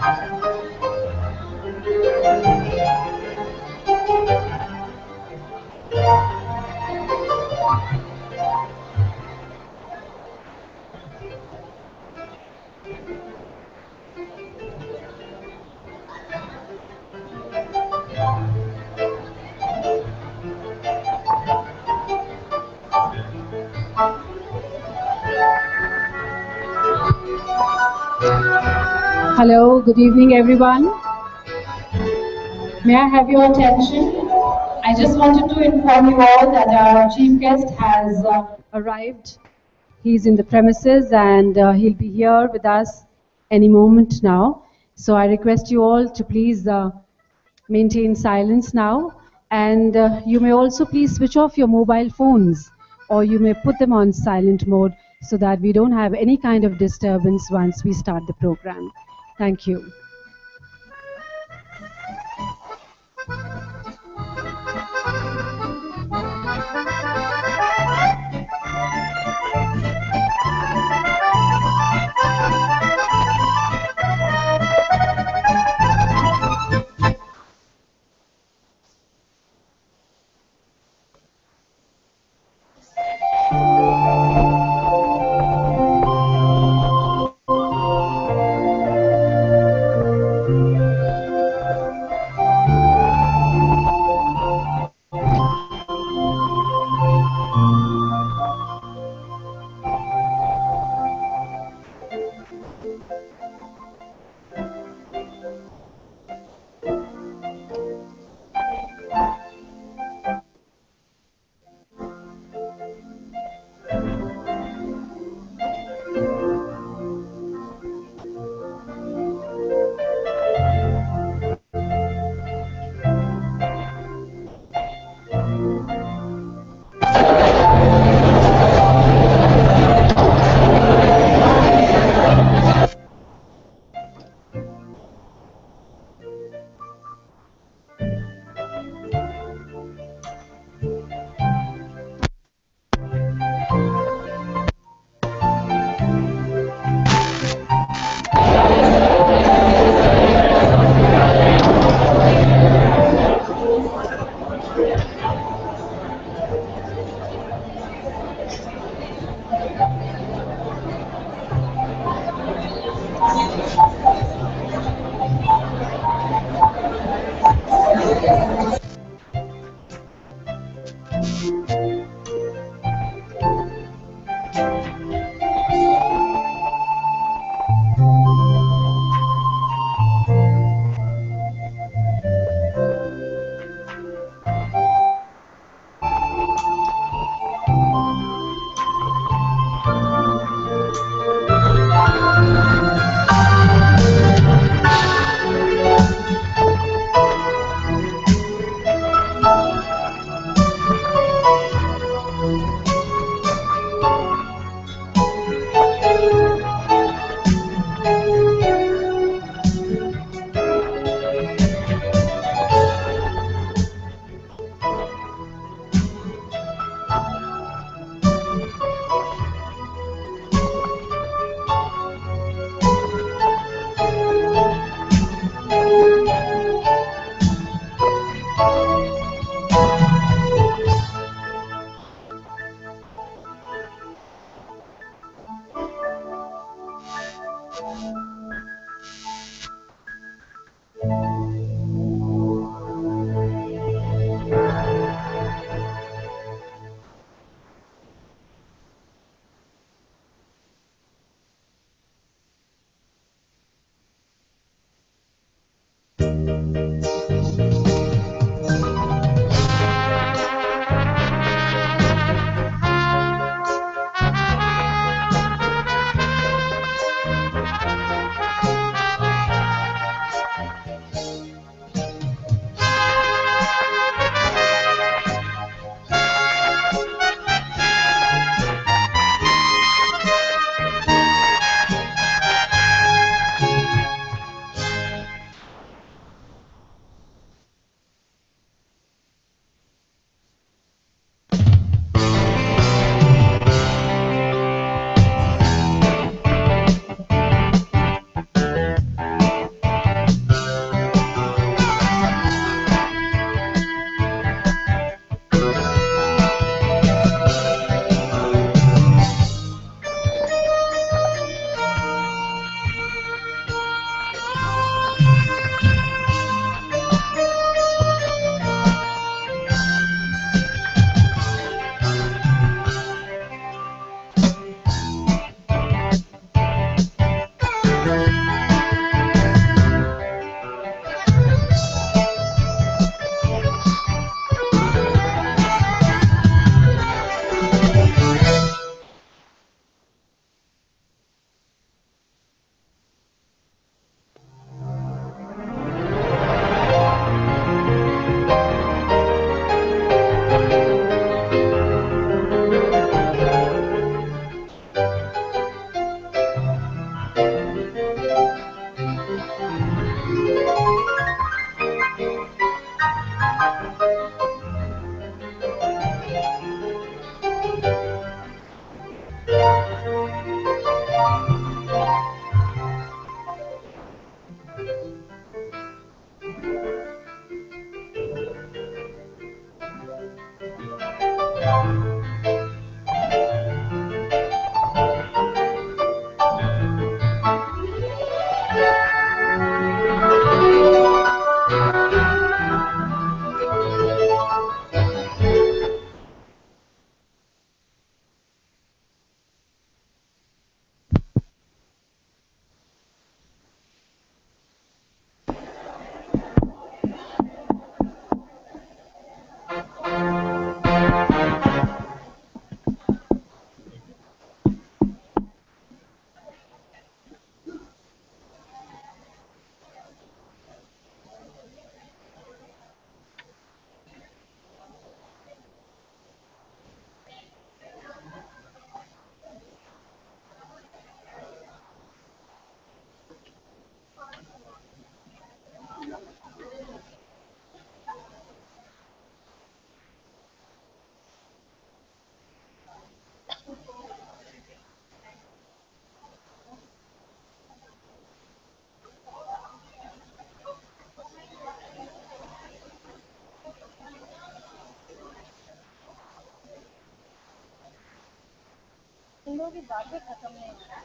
Hello, good evening everyone. May I have your attention? I just wanted to inform you all that our chief guest has arrived. He's in the premises and he'll be here with us any moment now. So I request you all to please maintain silence now, and you may also please switch off your mobile phones, or you may put them on silent mode so that we don't have any kind of disturbance once we start the program. Thank you. लोगों की बातें खत्म नहीं होती।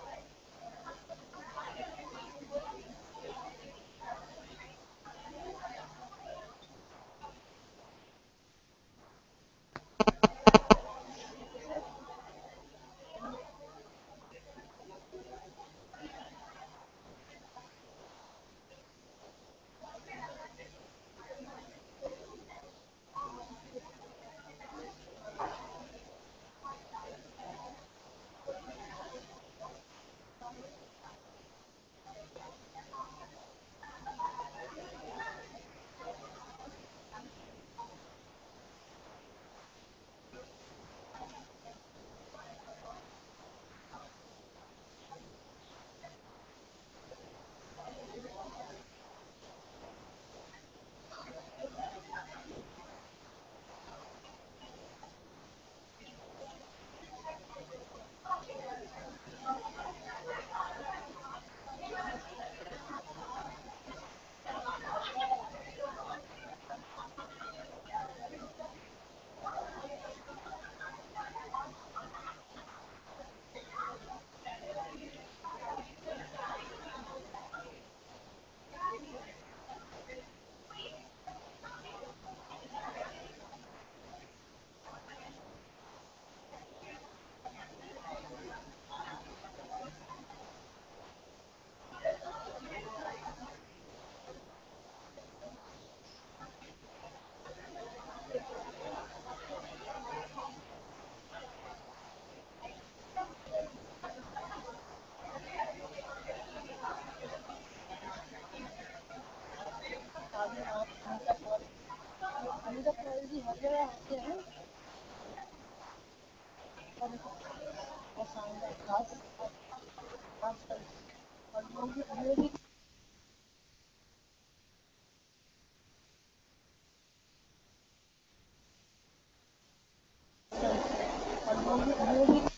अभी तो quality हर जगह होते हैं और शानदार खास खास कर और म्यूजिक और music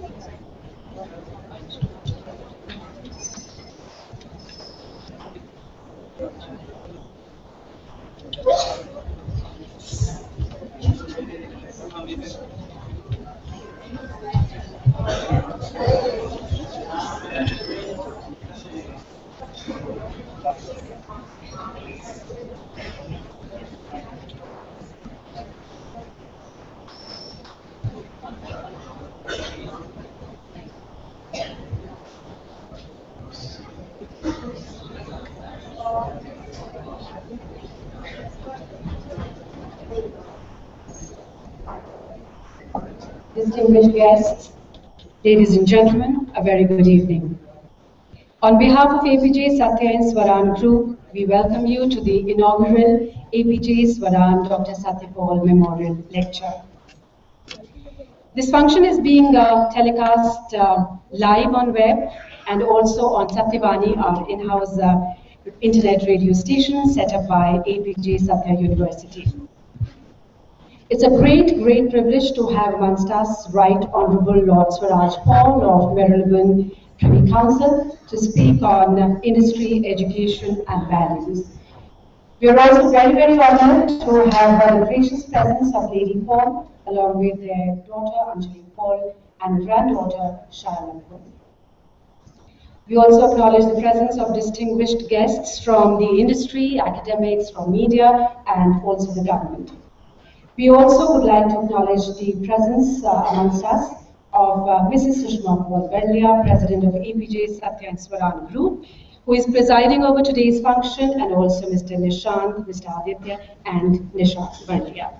Distinguished guests, ladies and gentlemen, a very good evening. On behalf of APJ Satya and Svrán Group, we welcome you to the inaugural APJ Svrán Dr. Satya Paul Memorial Lecture. This function is being telecast live on web and also on Satyavani, our in-house internet radio station set up by APJ Satya University. It's a great privilege to have amongst us Right Honourable Lord Swraj Paul of Marylebone Privy Council to speak on industry, education and values. We are also very honoured to have the gracious presence of Lady Paul along with their daughter Anjali Paul and granddaughter Shaila Paul. We also acknowledge the presence of distinguished guests from the industry, academics, from media and also the government. We also would like to acknowledge the presence amongst us of Mrs. Sushma Paul, President of APJ Satya and Svrán Group, who is presiding over today's function, and also Mr. Nishant, Mr. Aditya, and Nisha Verlia.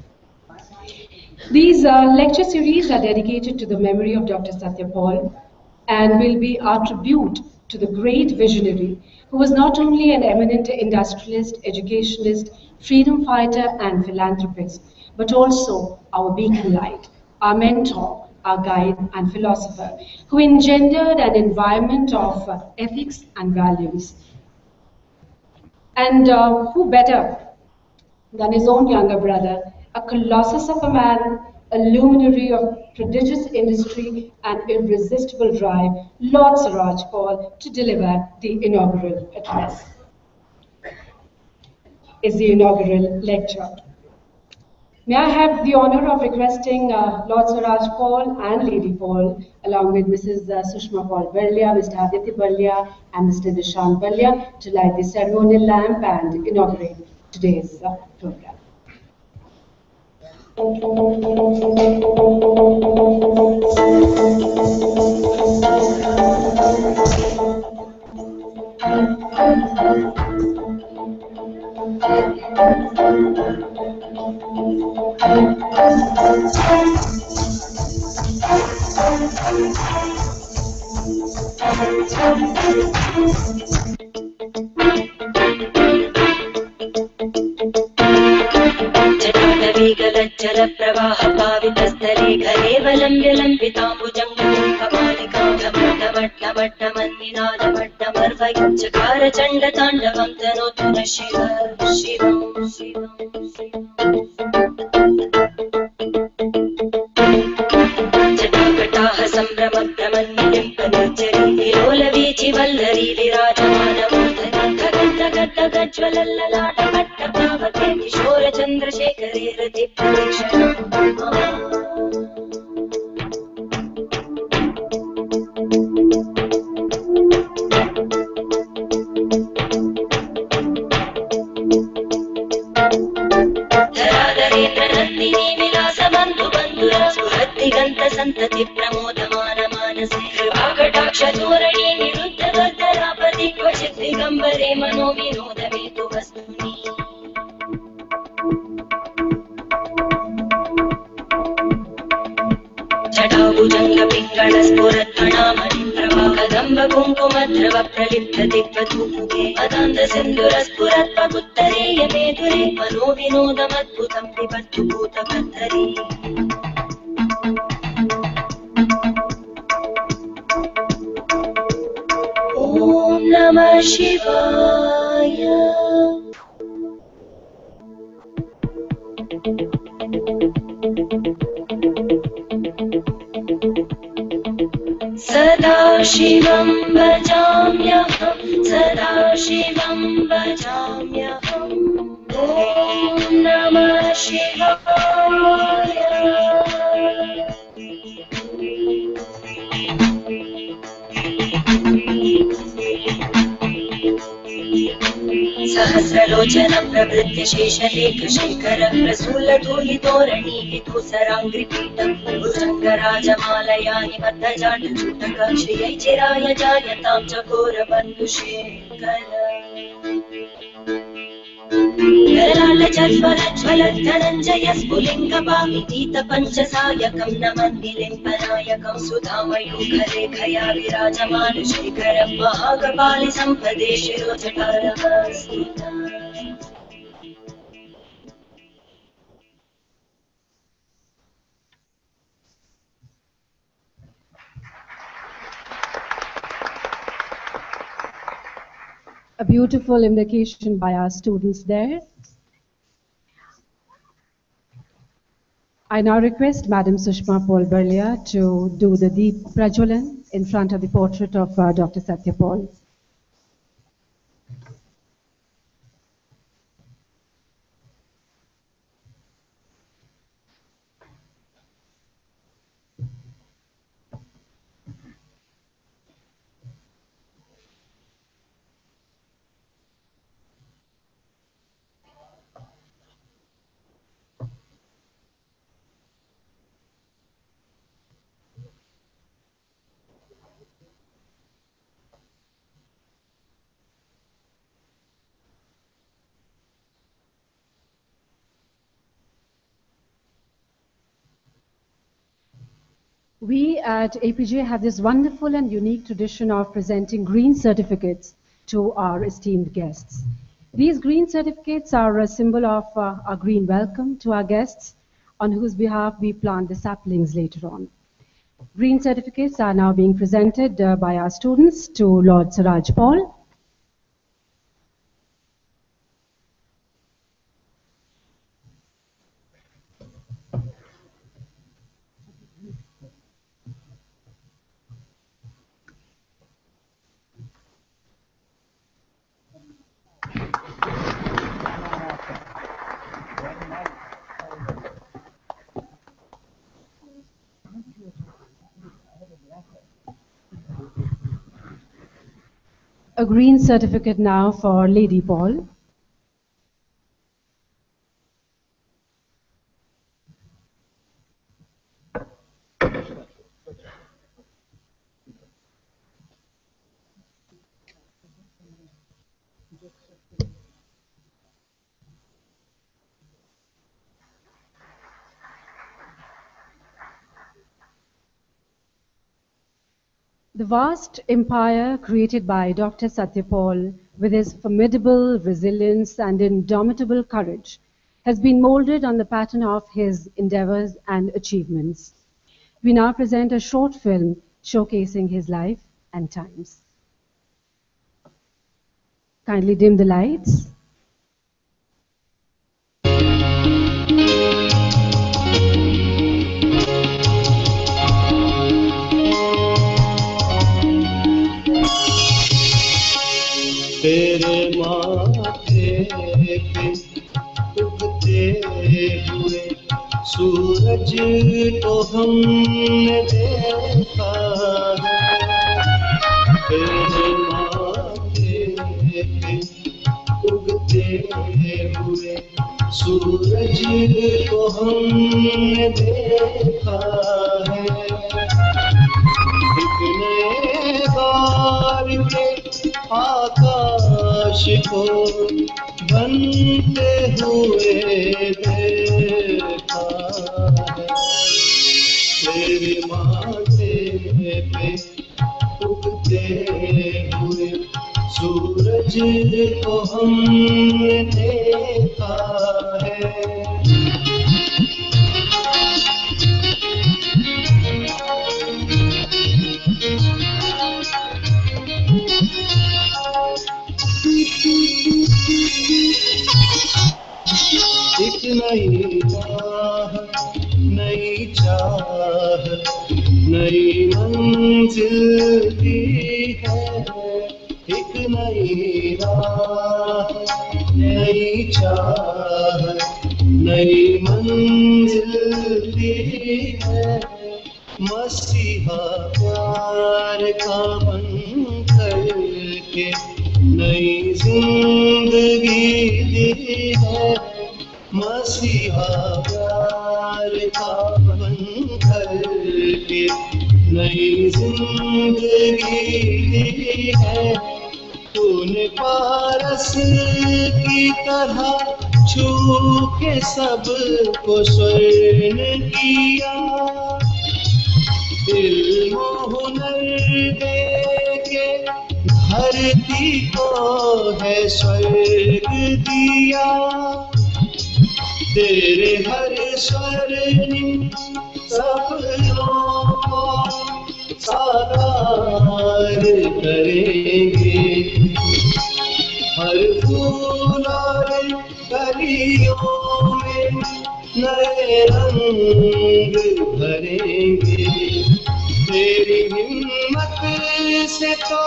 These lecture series are dedicated to the memory of Dr. Satya Paul and will be our tribute to the great visionary who was not only an eminent industrialist, educationist, freedom fighter and philanthropist, but also our beacon light, our mentor, our guide and philosopher, who engendered an environment of ethics and values. And who better than his own younger brother, a colossus of a man, a luminary of prodigious industry and irresistible drive, Lord Svraj Paul, to deliver the inaugural address. Is the inaugural lecture. May I have the honor of requesting Lord Svraj Paul and Lady Paul, along with Mrs. Sushma Paul Berlia, Mr. Aditya Berlia, and Mr. Nishant Berlia, to light the ceremonial lamp and inaugurate today's program. जल प्रवाह पावितस्थले घरेवलं विलम्बिताम्बुजङ्गमूकमालिकाघमट्टमट्टमट्टमन्निनादमट्टमर्वयुच्चकार चण्डताण्डवं तनोतु न शिवं जटाकटाः सम्भ्रमभ्रमन्निलिम्पनिर्जरी विलोलवीचि वल्लरी विराजमानमूर्धनि खगन्तगड्डगज्ज्वलल्ललाटपट्टपावके किशोरचन्द्रशेखरे रतिप्रतीक्षणम् धराधरेन्द्रनन्दिनी विलासबन्धुबन्धुरा स्फुरद्दिगन्तसन्तति प्रमोदमान मानसे कृपाकटाक्षधोरणी निरुद्धगर्धरापदि क्वचित् दिगम्बरे मनो विनोदमेतु वस्तुनि जटाभुजङ्गपिङ्गळस्फुरत्प्रणामणिप्रभाकदम्बकुङ्कुमद्रव प्रलिप्तदिग्वधूमुखे मदान्दसिन्दुरस्फुरत्वगुत्तरे यमेधुरे मनो विनोदमद्भुतं पिबद्धु भूतकर्धरी ॐ नमः शिवाय सदाशिवं भजाम्यहं सदाशिवं भजाम्यहम् ॐ नमः शिवाय सहस्रलोचनं प्रवृत्य शेषलेखशेखरं प्रसूलधूलितोरणी विधूसराङ्घ्रिपीठं भुजङ्गराजमालया निबद्धजाटचूटकक्षयै चिराय जायतां चकोरबन्धुशेखर गरलालज्वलज्वलद्धनञ्जय स्फुलिङ्गपावितीतपञ्चसायकं नमन्निलिम्पनायकं सुधामयूखरेखया विराजमानशेखरं महाकपालि सम्पदे शिरोजटारमस्तुतम्। A beautiful invocation by our students there. I now request Madam Sushma Paul-Berlia to do the Deep Prajwalan in front of the portrait of Dr. Satya Paul. We at APJ have this wonderful and unique tradition of presenting green certificates to our esteemed guests. These green certificates are a symbol of our green welcome to our guests, on whose behalf we plant the saplings later on. Green certificates are now being presented by our students to Lord Swraj Paul. A green certificate now for Lady Paul. The vast empire created by Dr. Satya Paul, with his formidable resilience and indomitable courage, has been molded on the pattern of his endeavors and achievements. We now present a short film showcasing his life and times. Kindly dim the lights. तेरे माथे पे उगते हुए सूरज को हमने देखा है। तेरे माथे पे उगते हुए सूरज को हमने देखा है। एक नए बार के आकाश को बनते हुए देखा है। तेरे माथे पे उगते हुए सूरज को हमने देखा है। एक नई राह नई चाह नई मंजिल की है, एक नई राह नई चाह नई मंजिल की है। मसीहा प्यार का बन करके नई जिंदगी दी है। मसीहा प्यार का बन करके नई जिंदगी दी है। तूने पारस की तरह छू के सबको स्वर्ण किया, इल्म हुनर दे के धरती को है स्वर्ग दिया। तेरे हर स्वर्णिम सपनों को साकार करेंगे। हर फूल और कलियों में नए रंग भरेंगे। तेरी हिम्मत से तो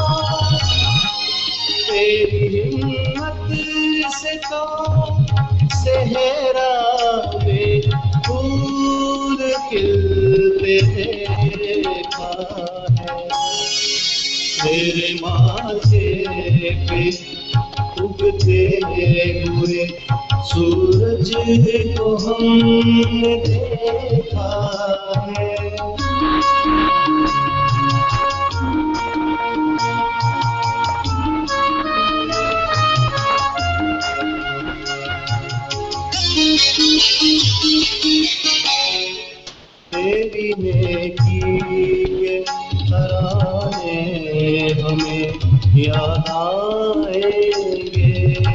तेरी हिम्मत से तो सहरा में फूल खिलते देखा है। तेरे माथे पे उगते हुए सूरज को हमने देखा है। तेरी नेकी के तराने हमें याद आएंगे।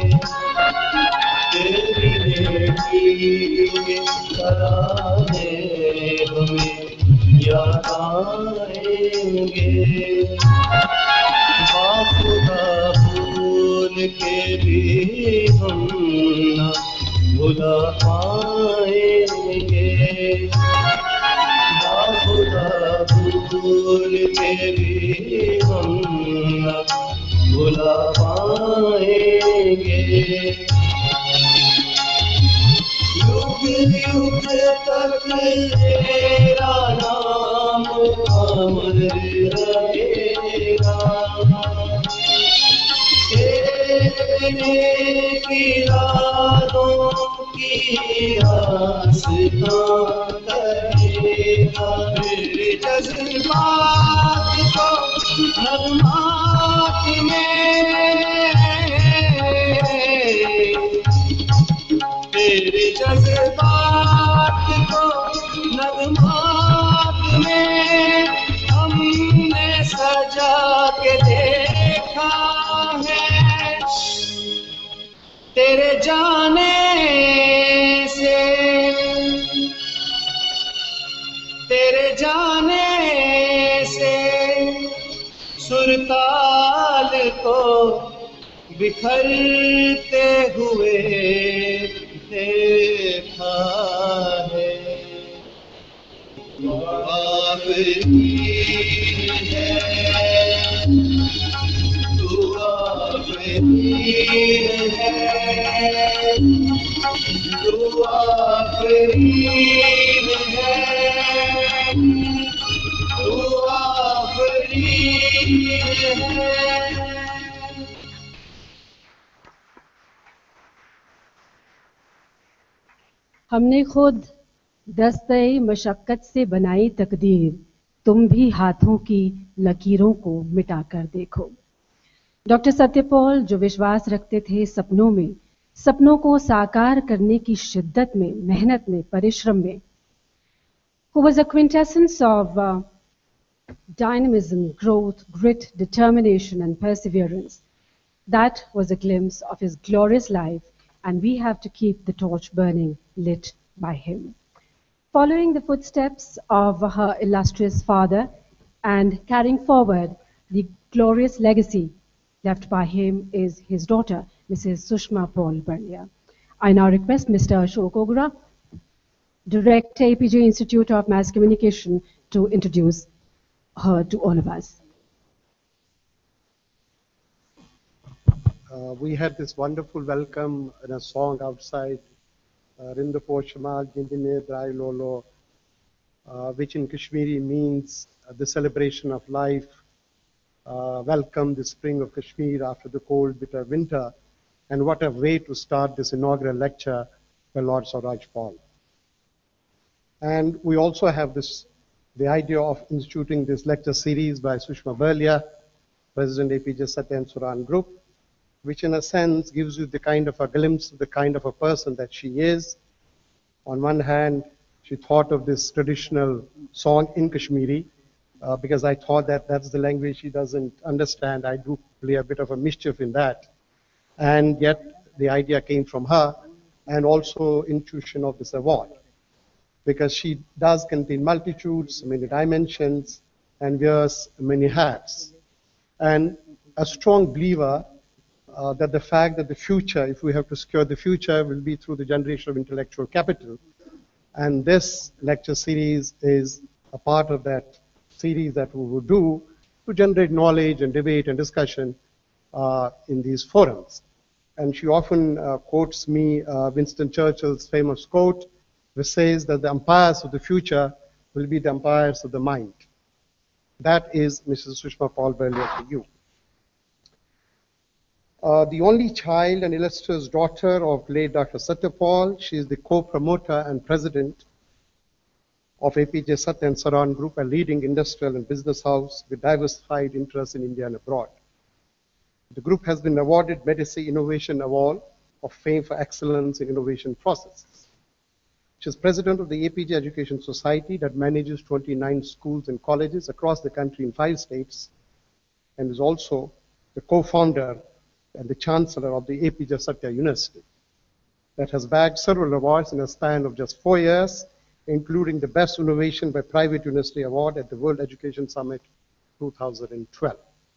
तेरी नेकी के तराने हमें याद आएंगे। बाखुदा भूल के भी हम न भुला पाएंगे। बाखुदा भूल के भी हम न भुला पाएंगे। युग युग तक तेरा नाम अमर रहेगा। तेरे की रातों की आस्था करेगा। मेरे जज्बात को नगमात में, तेरे जज्बात को नगमात में हमने सजा के देखा है। तेरे जाने से तेरे जाने से सुरताल को बिखरते हुए देखा है। आखिरी है तू, आखिरी है तू, आखिरी है तू, आखिरी है। हमने खुद दस्ते मशक्कत से बनाई तकदीर, तुम भी हाथों की लकीरों को मिटा कर देखो। डॉक्टर सत्यपाल जो विश्वास रखते थे सपनों में, सपनों को साकार करने की शिद्दत में, मेहनत में, परिश्रम में, who was a quintessence of dynamism, growth, grit, determination and perseverance. That was a glimpse of his glorious life, and we have to keep the torch burning, lit by him. Following the footsteps of her illustrious father and carrying forward the glorious legacy left by him is his daughter, Mrs. Sushma Paul Berlia. I now request Mr. Ashok Ogra Director, APJ Institute of Mass Communication, to introduce her to all of us. We had this wonderful welcome and a song outside, Rinda Poshamal Jindine Drai Lolo, which in Kashmiri means the celebration of life, welcome the spring of Kashmir after the cold, bitter winter, and what a way to start this inaugural lecture by Lord Svraj Paul. And we also have the idea of instituting this lecture series by Sushma Berlia, President Apeejay Satya and Svrán Group, which in a sense gives you the kind of a glimpse of the kind of a person that she is. On one hand, she thought of this traditional song in Kashmiri, because I thought that that's the language she doesn't understand. I do play a bit of a mischief in that. And yet the idea came from her, and also intuition of this award, because she does contain multitudes, many dimensions, and wears many hats. And a strong believer that the fact that the future, if we have to secure the future, will be through the generation of intellectual capital. And this lecture series is a part of that series that we will do to generate knowledge and debate and discussion in these forums. And she often quotes me Winston Churchill's famous quote, which says that the umpires of the future will be the umpires of the mind. That is Mrs. Sushma Paul Berlia to you. The only child and illustrious daughter of late Dr. Satya Paul, she is the co-promoter and president of APJ Satya and Svrán Group, a leading industrial and business house with diversified interests in India and abroad. The group has been awarded Medici Innovation Award of Fame for Excellence in Innovation Processes. She is president of the APJ Education Society that manages 29 schools and colleges across the country in 5 states, and is also the co-founder and the chancellor of the APJ Satya University that has bagged several awards in a span of just 4 years, including the Best Innovation by Private University Award at the World Education Summit 2012.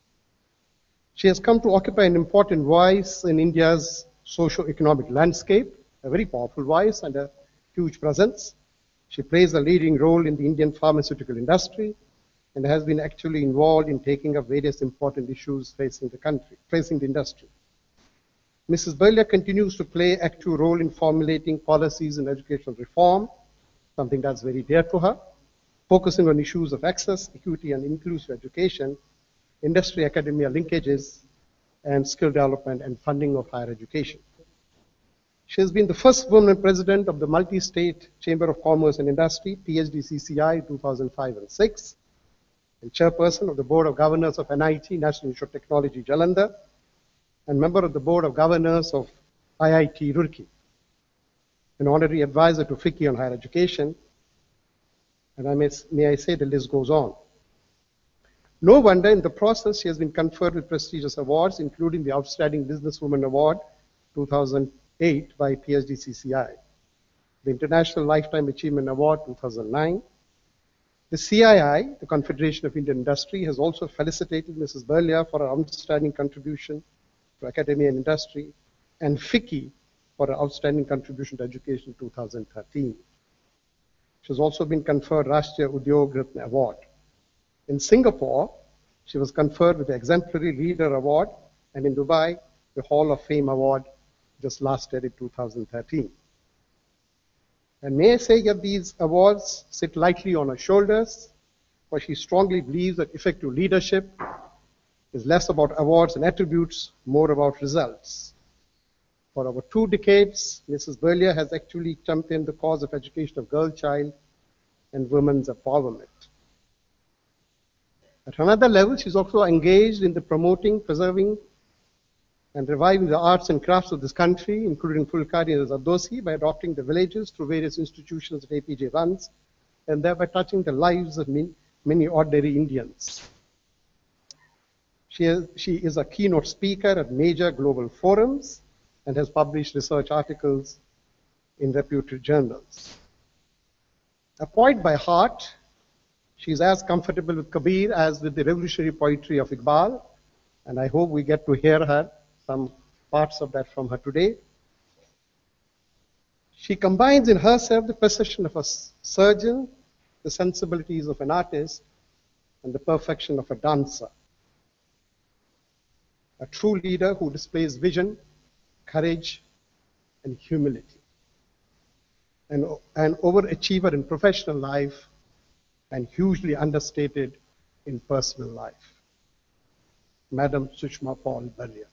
She has come to occupy an important voice in India's socio-economic landscape, a very powerful voice and a huge presence. She plays a leading role in the Indian pharmaceutical industry and has been actually involved in taking up various important issues facing the industry. Mrs. Berlia continues to play an active role in formulating policies in educational reform, something that's very dear to her, focusing on issues of access, equity, and inclusive education, industry-academia linkages, and skill development and funding of higher education. She has been the first woman president of the Multi-State Chamber of Commerce and Industry, PHDCCI, 2005 and 6, and chairperson of the Board of Governors of NIT, National Institute of Technology, Jalandhar, and member of the Board of Governors of IIT, Roorkee, an honorary advisor to FICCI on higher education, and may I say the list goes on. No wonder in the process she has been conferred with prestigious awards, including the Outstanding Businesswoman Award 2008 by PHDCCI, the International Lifetime Achievement Award 2009. The CII, the Confederation of Indian Industry, has also felicitated Mrs. Berlia for her outstanding contribution to academia and industry, and FICCI for her outstanding contribution to education 2013. She has also been conferred Rashtriya Udyog Ratna Award. In Singapore, she was conferred with the Exemplary Leader Award, and in Dubai, the Hall of Fame Award just last year in 2013. And may I say that these awards sit lightly on her shoulders, for she strongly believes that effective leadership is less about awards and attributes, more about results. For over 2 decades, Mrs. Berlia has actually championed the cause of education of girl child and women's empowerment. At another level, she's also engaged in the promoting, preserving, and reviving the arts and crafts of this country, including Fulkari and Zardosi, by adopting the villages through various institutions that APJ runs, and thereby touching the lives of many ordinary Indians. She is a keynote speaker at major global forums and has published research articles in reputed journals. A poet by heart, she is as comfortable with Kabir as with the revolutionary poetry of Iqbal, and I hope we get to hear some parts of that from her today. She combines in herself the precision of a surgeon, the sensibilities of an artist, and the perfection of a dancer. A true leader who displays vision, courage, and humility. An overachiever in professional life and hugely understated in personal life. Madam Sushma Paul Barria.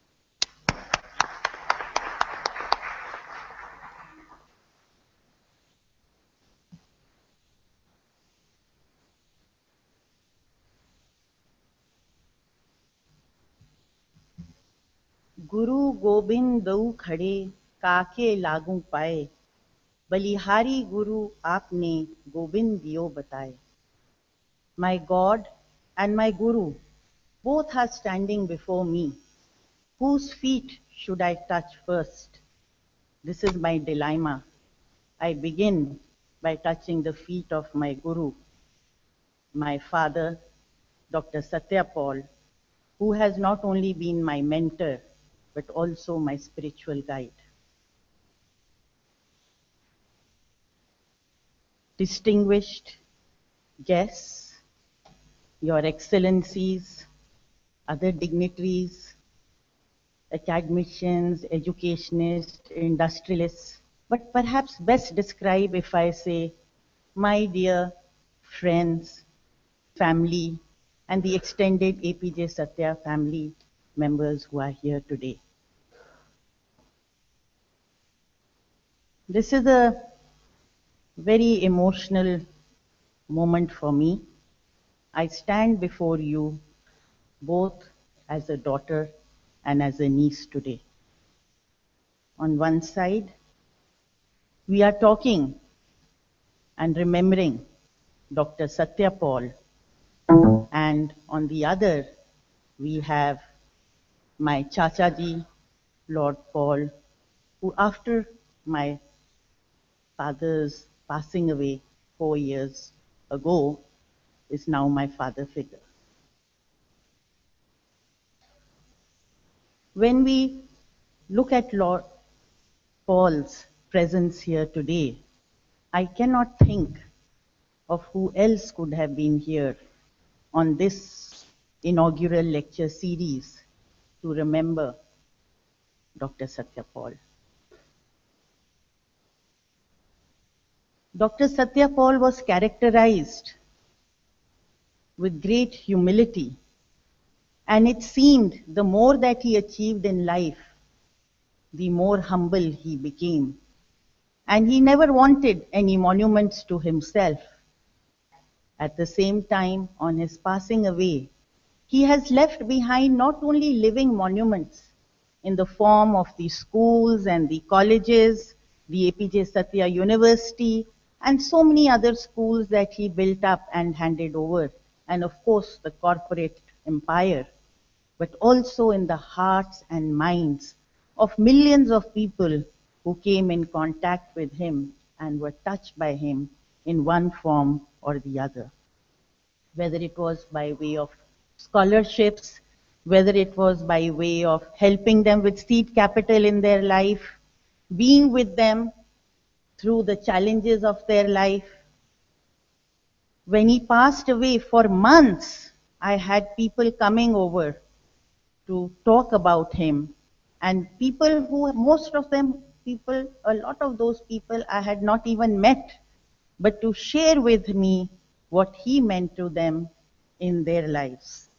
Guru Gobind दऊ खड़े काके लागू पाए, बलिहारी गुरु आपने गोविंद दियो बताए. My God and my Guru both are standing before me. Whose feet should I touch first? This is my dilemma. I begin by touching the feet of my Guru, my father, Dr. Satya Paul, who has not only been my mentor, but also my spiritual guide. Distinguished guests, Your Excellencies, other dignitaries, academicians, educationists, industrialists, but perhaps best describe if I say, my dear friends, family, and the extended APJ Satya family members who are here today. This is a very emotional moment for me. I stand before you both as a daughter and as a niece today. On one side, we are talking and remembering Dr. Satya Paul, and on the other, we have my Chachaji, Lord Paul, who after my father's passing away 4 years ago is now my father figure. When we look at Lord Paul's presence here today, I cannot think of who else could have been here on this inaugural lecture series to remember Dr. Satya Paul. Dr. Satya Paul was characterized with great humility, and it seemed the more that he achieved in life, the more humble he became. And he never wanted any monuments to himself. At the same time, on his passing away, he has left behind not only living monuments in the form of the schools and the colleges, the APJ Satya University, and so many other schools that he built up and handed over, and of course the corporate empire, but also in the hearts and minds of millions of people who came in contact with him and were touched by him in one form or the other. Whether it was by way of scholarships, whether it was by way of helping them with seed capital in their life, being with them through the challenges of their life. When he passed away for months, I had people coming over to talk about him, and people who, most of them, a lot of those people I had not even met, but to share with me what he meant to them in their lives.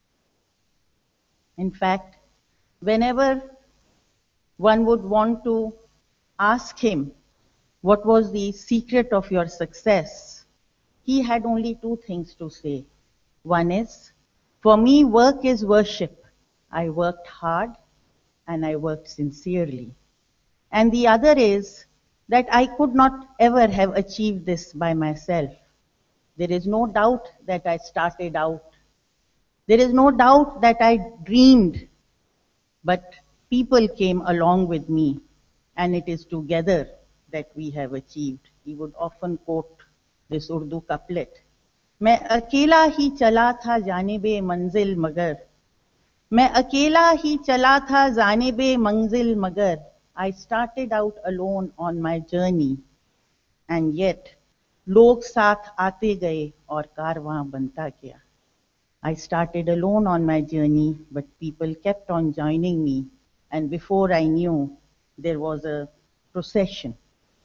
In fact, whenever one would want to ask him, what was the secret of your success? He had only two things to say. One is, for me, work is worship. I worked hard and I worked sincerely. And the other is that I could not ever have achieved this by myself. There is no doubt that I started out. There is no doubt that I dreamed, but people came along with me, and it is together that we have achieved. He would often quote this Urdu couplet. मैं अकेला ही चला था जानिबे मंजिल मगर, मैं अकेला ही चला था जानिबे मंजिल मगर, I started out alone on my journey, and yet log saath aate gaye aur karwaan banta gaya. I started alone on my journey, but people kept on joining me, and before I knew, there was a procession.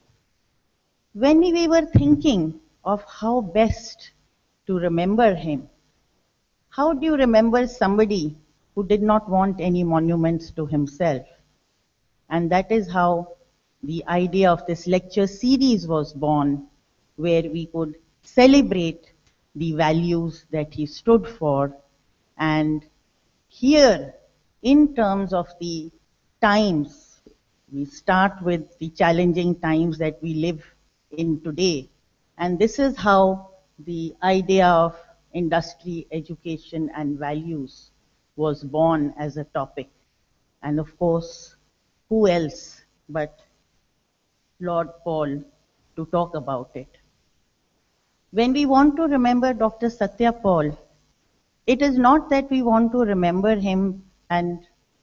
When we were thinking of how best to remember him, how do you remember somebody who did not want any monuments to himself? And that is how the idea of this lecture series was born, where we could celebrate the values that he stood for. And here, in terms of the times, we start with the challenging times that we live in today. And this is how the idea of industry, education, and values was born as a topic. And of course, who else but Lord Paul to talk about it? When we want to remember Dr. Satya Paul, it is not that we want to remember him and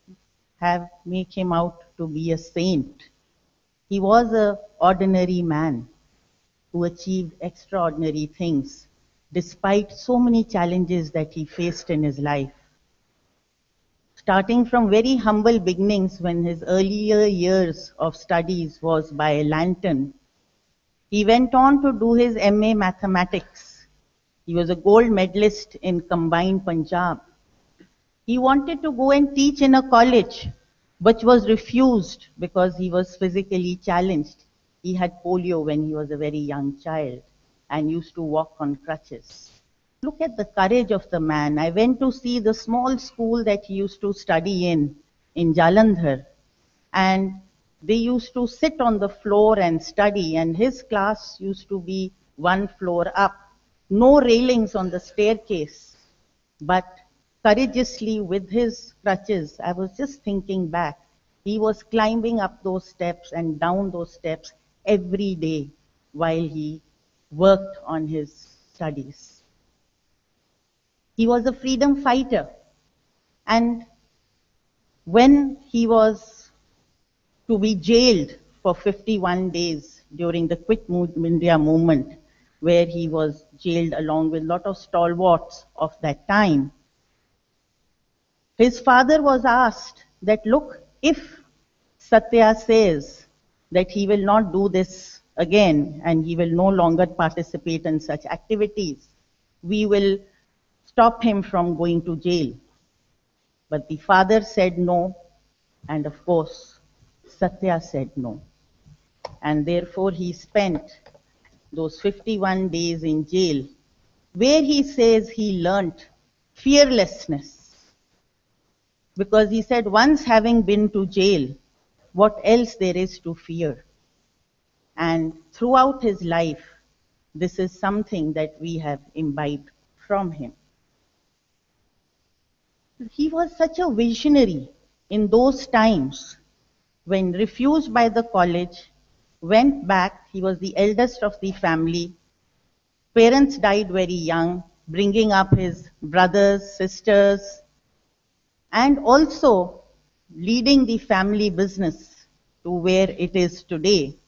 make him out to be a saint. He was an ordinary man who achieved extraordinary things despite so many challenges that he faced in his life. Starting from very humble beginnings when his earlier years of studies was by a lantern, he went on to do his MA Mathematics. He was a gold medalist in Combined Punjab. He wanted to go and teach in a college, but was refused because he was physically challenged. He had polio when he was a very young child and used to walk on crutches. Look at the courage of the man. I went to see the small school that he used to study in Jalandhar, and they used to sit on the floor and study, and his class used to be one floor up. No railings on the staircase, but courageously with his crutches, I was just thinking back, he was climbing up those steps and down those steps every day while he worked on his studies. He was a freedom fighter, and when he was to be jailed for 51 days during the Quit India movement, where he was jailed along with a lot of stalwarts of that time, his father was asked that, look, if Satya says that he will not do this again and he will no longer participate in such activities, we will stop him from going to jail. But the father said no, and of course, Satya said no. And therefore he spent those 51 days in jail, where he says he learnt fearlessness. Because he said, once having been to jail, what else there is to fear? And throughout his life, this is something that we have imbibed from him. He was such a visionary in those times. When refused by the college, went back. He was the eldest of the family. Parents died very young, bringing up his brothers, sisters, and also leading the family business to where it is today.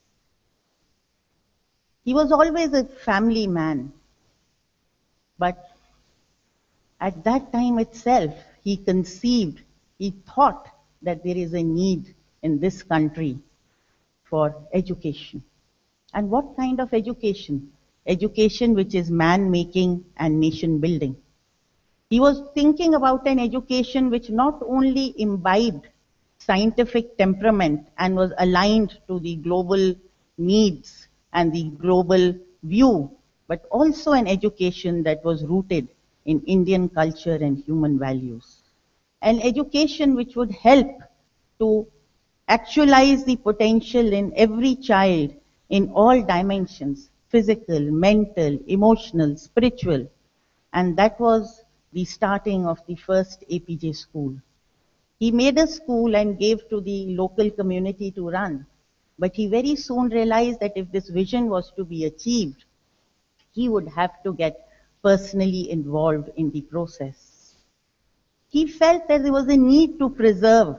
He was always a family man, but at that time itself, he conceived, he thought that there is a need in this country for education. And what kind of education? Education which is man-making and nation-building. He was thinking about an education which not only imbibed scientific temperament and was aligned to the global needs and the global view, but also an education that was rooted in Indian culture and human values. An education which would help to actualize the potential in every child in all dimensions, physical, mental, emotional, spiritual. And that was the starting of the first APJ school. He made a school and gave to the local community to run. But he very soon realized that if this vision was to be achieved, he would have to get personally involved in the process. He felt that there was a need to preserve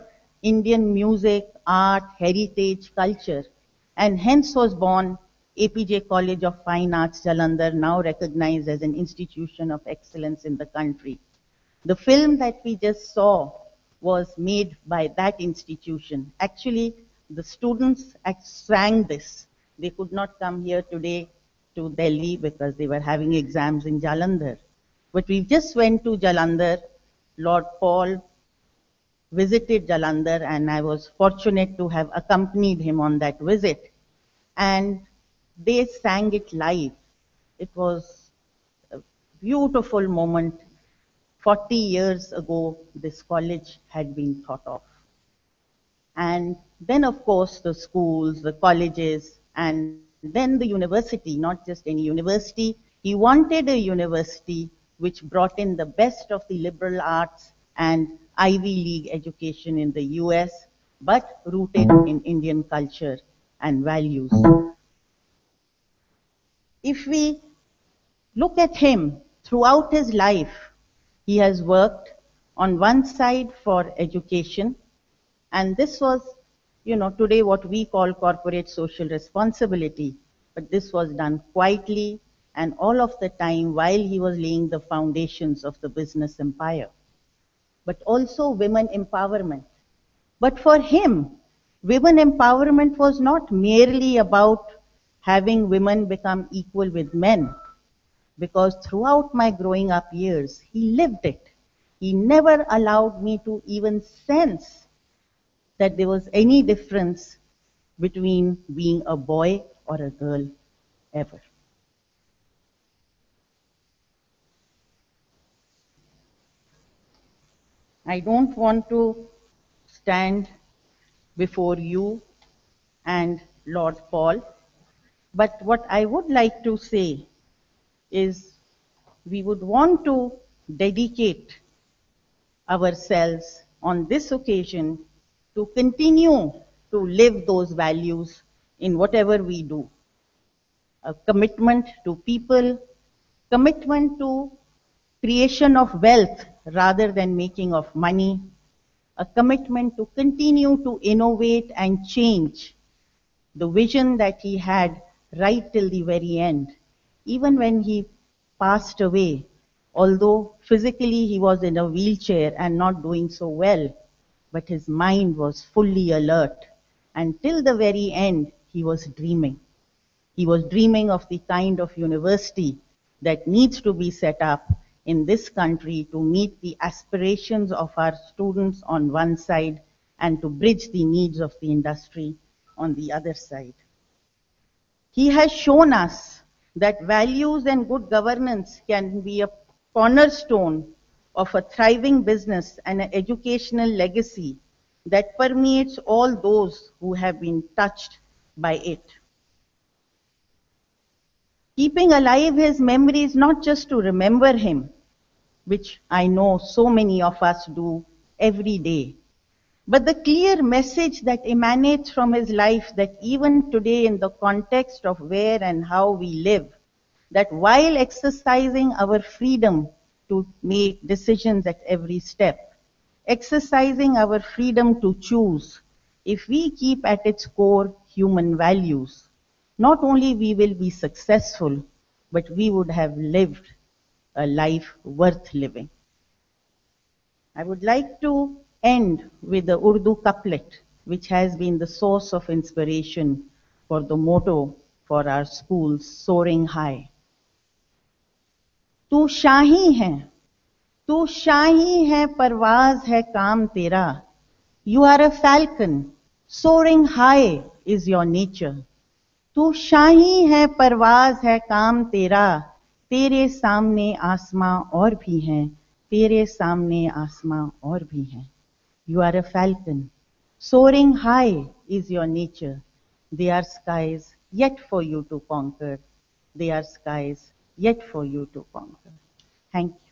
Indian music, art, heritage, culture, and hence was born APJ College of Fine Arts, Jalandhar, now recognized as an institution of excellence in the country. The film that we just saw was made by that institution. Actually, the students sang this. They could not come here today to Delhi because they were having exams in Jalandhar. But we just went to Jalandhar. Lord Paul visited Jalandhar, and I was fortunate to have accompanied him on that visit. And they sang it live. It was a beautiful moment. 40 years ago, this college had been thought of. And then, of course, the schools, the colleges, and then the university, not just any university. He wanted a university which brought in the best of the liberal arts and Ivy League education in the US, but rooted in Indian culture and values. If we look at him throughout his life, he has worked on one side for education, and this was, today what we call corporate social responsibility, but this was done quietly and all of the time while he was laying the foundations of the business empire. But also women empowerment. But for him, women empowerment was not merely about having women become equal with men, because throughout my growing up years, he lived it. He never allowed me to even sense that there was any difference between being a boy or a girl ever. I don't want to stand before you and Lord Paul, but what I would like to say is we would want to dedicate ourselves on this occasion to continue to live those values in whatever we do. A commitment to people, commitment to creation of wealth rather than making of money, a commitment to continue to innovate and change the vision that he had right till the very end. Even when he passed away, although physically he was in a wheelchair and not doing so well, but his mind was fully alert. And till the very end, he was dreaming. He was dreaming of the kind of university that needs to be set up in this country to meet the aspirations of our students on one side and to bridge the needs of the industry on the other side. He has shown us that values and good governance can be a cornerstone of a thriving business and an educational legacy that permeates all those who have been touched by it. Keeping alive his memory is not just to remember him, which I know so many of us do every day, but the clear message that emanates from his life that even today in the context of where and how we live, that while exercising our freedom to make decisions at every step, exercising our freedom to choose, if we keep at its core human values, not only we will be successful, but we would have lived a life worth living. I would like to end with the Urdu couplet, which has been the source of inspiration for the motto for our schools, Soaring High. तू शाही है, तू शाही है, परवाज है काम तेरा. You are a falcon, soaring high is your nature. तू शाही है, परवाज है काम तेरा. तेरे सामने आसमां और भी हैं, तेरे सामने आसमां और भी हैं. You are a falcon, soaring high is your nature. They are skies yet for you to conquer. They are skies yet for you to conquer. Thank you.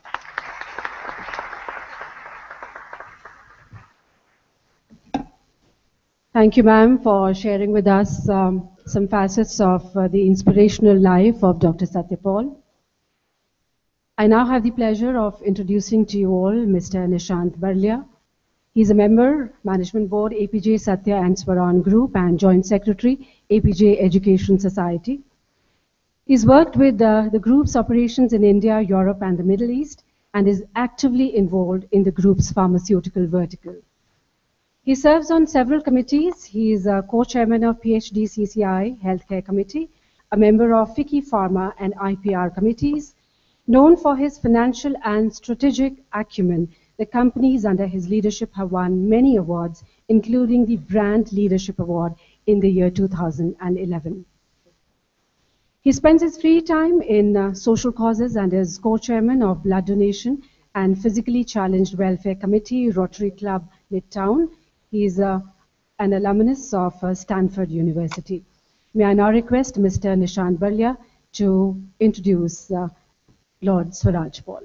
Thank you, ma'am, for sharing with us some facets of the inspirational life of Dr. Satyapal. I now have the pleasure of introducing to you all Mr. Nishant Barlia. He's a member, Management Board, APJ Satya and Svrán Group, and Joint Secretary, APJ Education Society. He's worked with the group's operations in India, Europe, and the Middle East, and is actively involved in the group's pharmaceutical vertical. He serves on several committees. He is a co-chairman of PhD CCI Healthcare Committee, a member of FICCI Pharma and IPR committees. Known for his financial and strategic acumen, the companies under his leadership have won many awards, including the Brand Leadership Award in the year 2011. He spends his free time in social causes and is co-chairman of Blood Donation and Physically Challenged Welfare Committee, Rotary Club, Midtown. He is an alumnus of Stanford University. May I now request Mr. Nishant Barlia to introduce Lord Svraj Paul.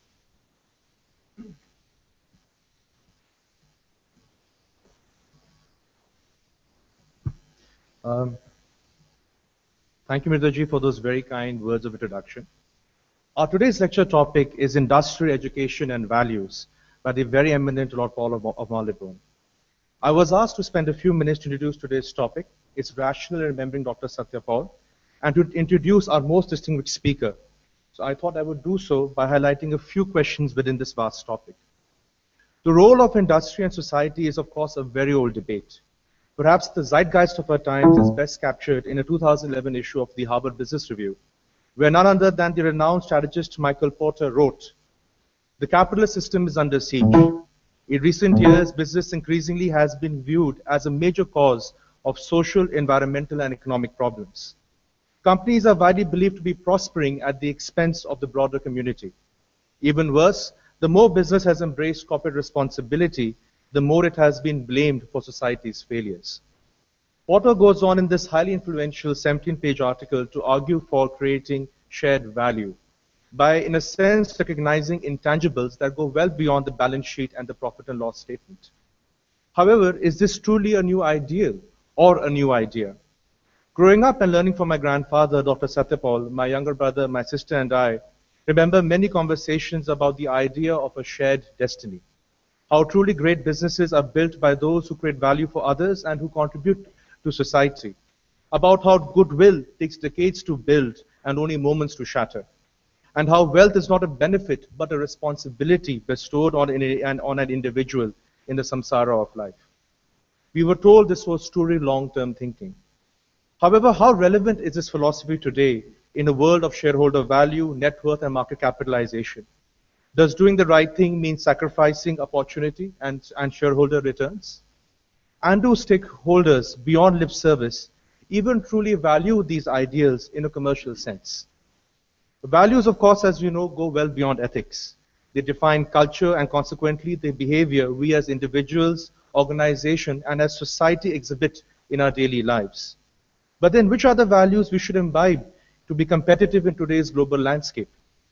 Thank you, Mridhaji, for those very kind words of introduction. Our today's lecture topic is Industrial Education and Values by the very eminent Lord Paul of Marylebone. I was asked to spend a few minutes to introduce today's topic, its rationale in remembering Dr. Satya Paul, and to introduce our most distinguished speaker. So I thought I would do so by highlighting a few questions within this vast topic. The role of industry and society is, of course, a very old debate. Perhaps the zeitgeist of our times is best captured in a 2011 issue of the Harvard Business Review, where none other than the renowned strategist Michael Porter wrote, "The capitalist system is under siege. In recent years, business increasingly has been viewed as a major cause of social, environmental, and economic problems. Companies are widely believed to be prospering at the expense of the broader community. Even worse, the more business has embraced corporate responsibility, the more it has been blamed for society's failures." Porter goes on in this highly influential 17-page article to argue for creating shared value by, in a sense, recognizing intangibles that go well beyond the balance sheet and the profit and loss statement. However, is this truly a new ideal or a new idea? Growing up and learning from my grandfather, Dr. Satya Paul, my younger brother, my sister, and I remember many conversations about the idea of a shared destiny. How truly great businesses are built by those who create value for others and who contribute to society. About how goodwill takes decades to build and only moments to shatter. And how wealth is not a benefit but a responsibility bestowed on an individual in the samsara of life. We were told this was truly long-term thinking. However, how relevant is this philosophy today in a world of shareholder value, net worth, and market capitalization? Does doing the right thing mean sacrificing opportunity and shareholder returns? And do stakeholders, beyond lip service, even truly value these ideals in a commercial sense? Values, of course, as you know, go well beyond ethics. They define culture and consequently the behavior we as individuals, organization, and as society exhibit in our daily lives. But then which are the values we should imbibe to be competitive in today's global landscape?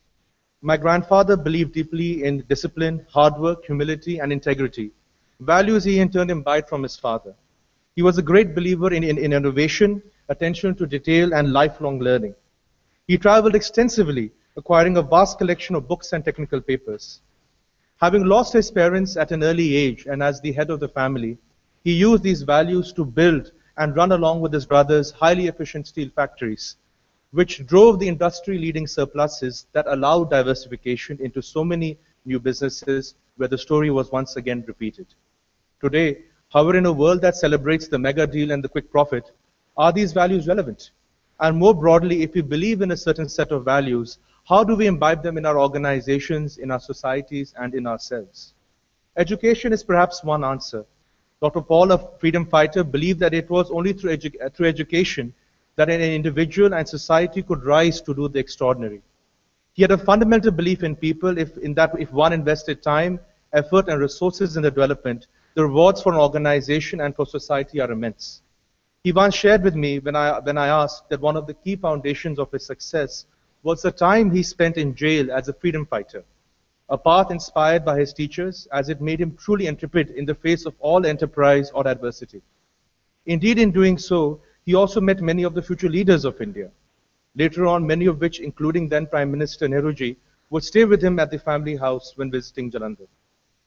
My grandfather believed deeply in discipline, hard work, humility, and integrity, values he in turn imbibed from his father. He was a great believer in innovation, attention to detail, and lifelong learning. He traveled extensively, acquiring a vast collection of books and technical papers. Having lost his parents at an early age and as the head of the family, he used these values to build and run along with his brothers highly efficient steel factories, which drove the industry-leading surpluses that allowed diversification into so many new businesses where the story was once again repeated. Today, however, in a world that celebrates the mega deal and the quick profit, are these values relevant? And more broadly, if we believe in a certain set of values, how do we imbibe them in our organizations, in our societies, and in ourselves? Education is perhaps one answer. Dr. Paul, a freedom fighter, believed that it was only through education that an individual and society could rise to do the extraordinary. He had a fundamental belief in people, if one invested time, effort, and resources in the development, the rewards for an organization and for society are immense. He once shared with me when I asked that one of the key foundations of his success was the time he spent in jail as a freedom fighter, a path inspired by his teachers as it made him truly intrepid in the face of all enterprise or adversity. Indeed, in doing so, he also met many of the future leaders of India. Later on, many of which, including then Prime Minister Nehruji, would stay with him at the family house when visiting Jalandhar.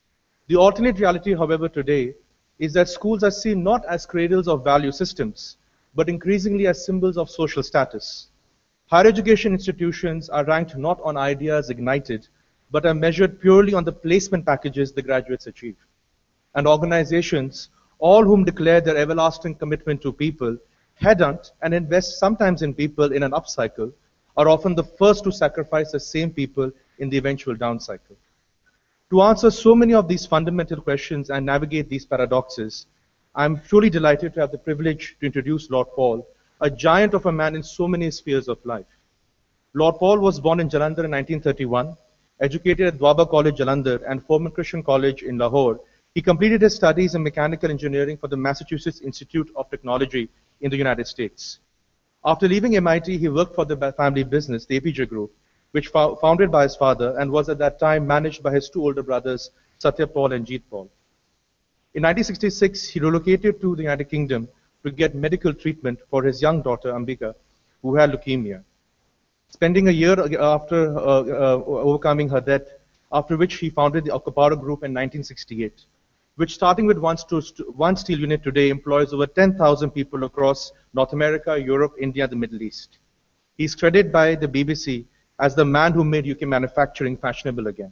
The alternate reality, however, today is that schools are seen not as cradles of value systems, but increasingly as symbols of social status. Higher education institutions are ranked not on ideas ignited, but are measured purely on the placement packages the graduates achieve. And organizations, all whom declare their everlasting commitment to people, headhunt and invest sometimes in people in an upcycle, are often the first to sacrifice the same people in the eventual downcycle. To answer so many of these fundamental questions and navigate these paradoxes, I'm truly delighted to have the privilege to introduce Lord Paul, a giant of a man in so many spheres of life. Lord Paul was born in Jalandhar in 1931, educated at Dwaba College, Jalandhar, and Foreman Christian College in Lahore. He completed his studies in mechanical engineering from the Massachusetts Institute of Technology in the United States. After leaving MIT, he worked for the family business, the Apeejay Group, which founded by his father and was at that time managed by his two older brothers, Satya Paul and Jeet Paul. In 1966, he relocated to the United Kingdom to get medical treatment for his young daughter, Ambika, who had leukemia. Spending a year after overcoming her death, after which he founded the Occupara Group in 1968, which starting with one steel unit today employs over 10,000 people across North America, Europe, India, and the Middle East. He's credited by the BBC as the man who made UK manufacturing fashionable again.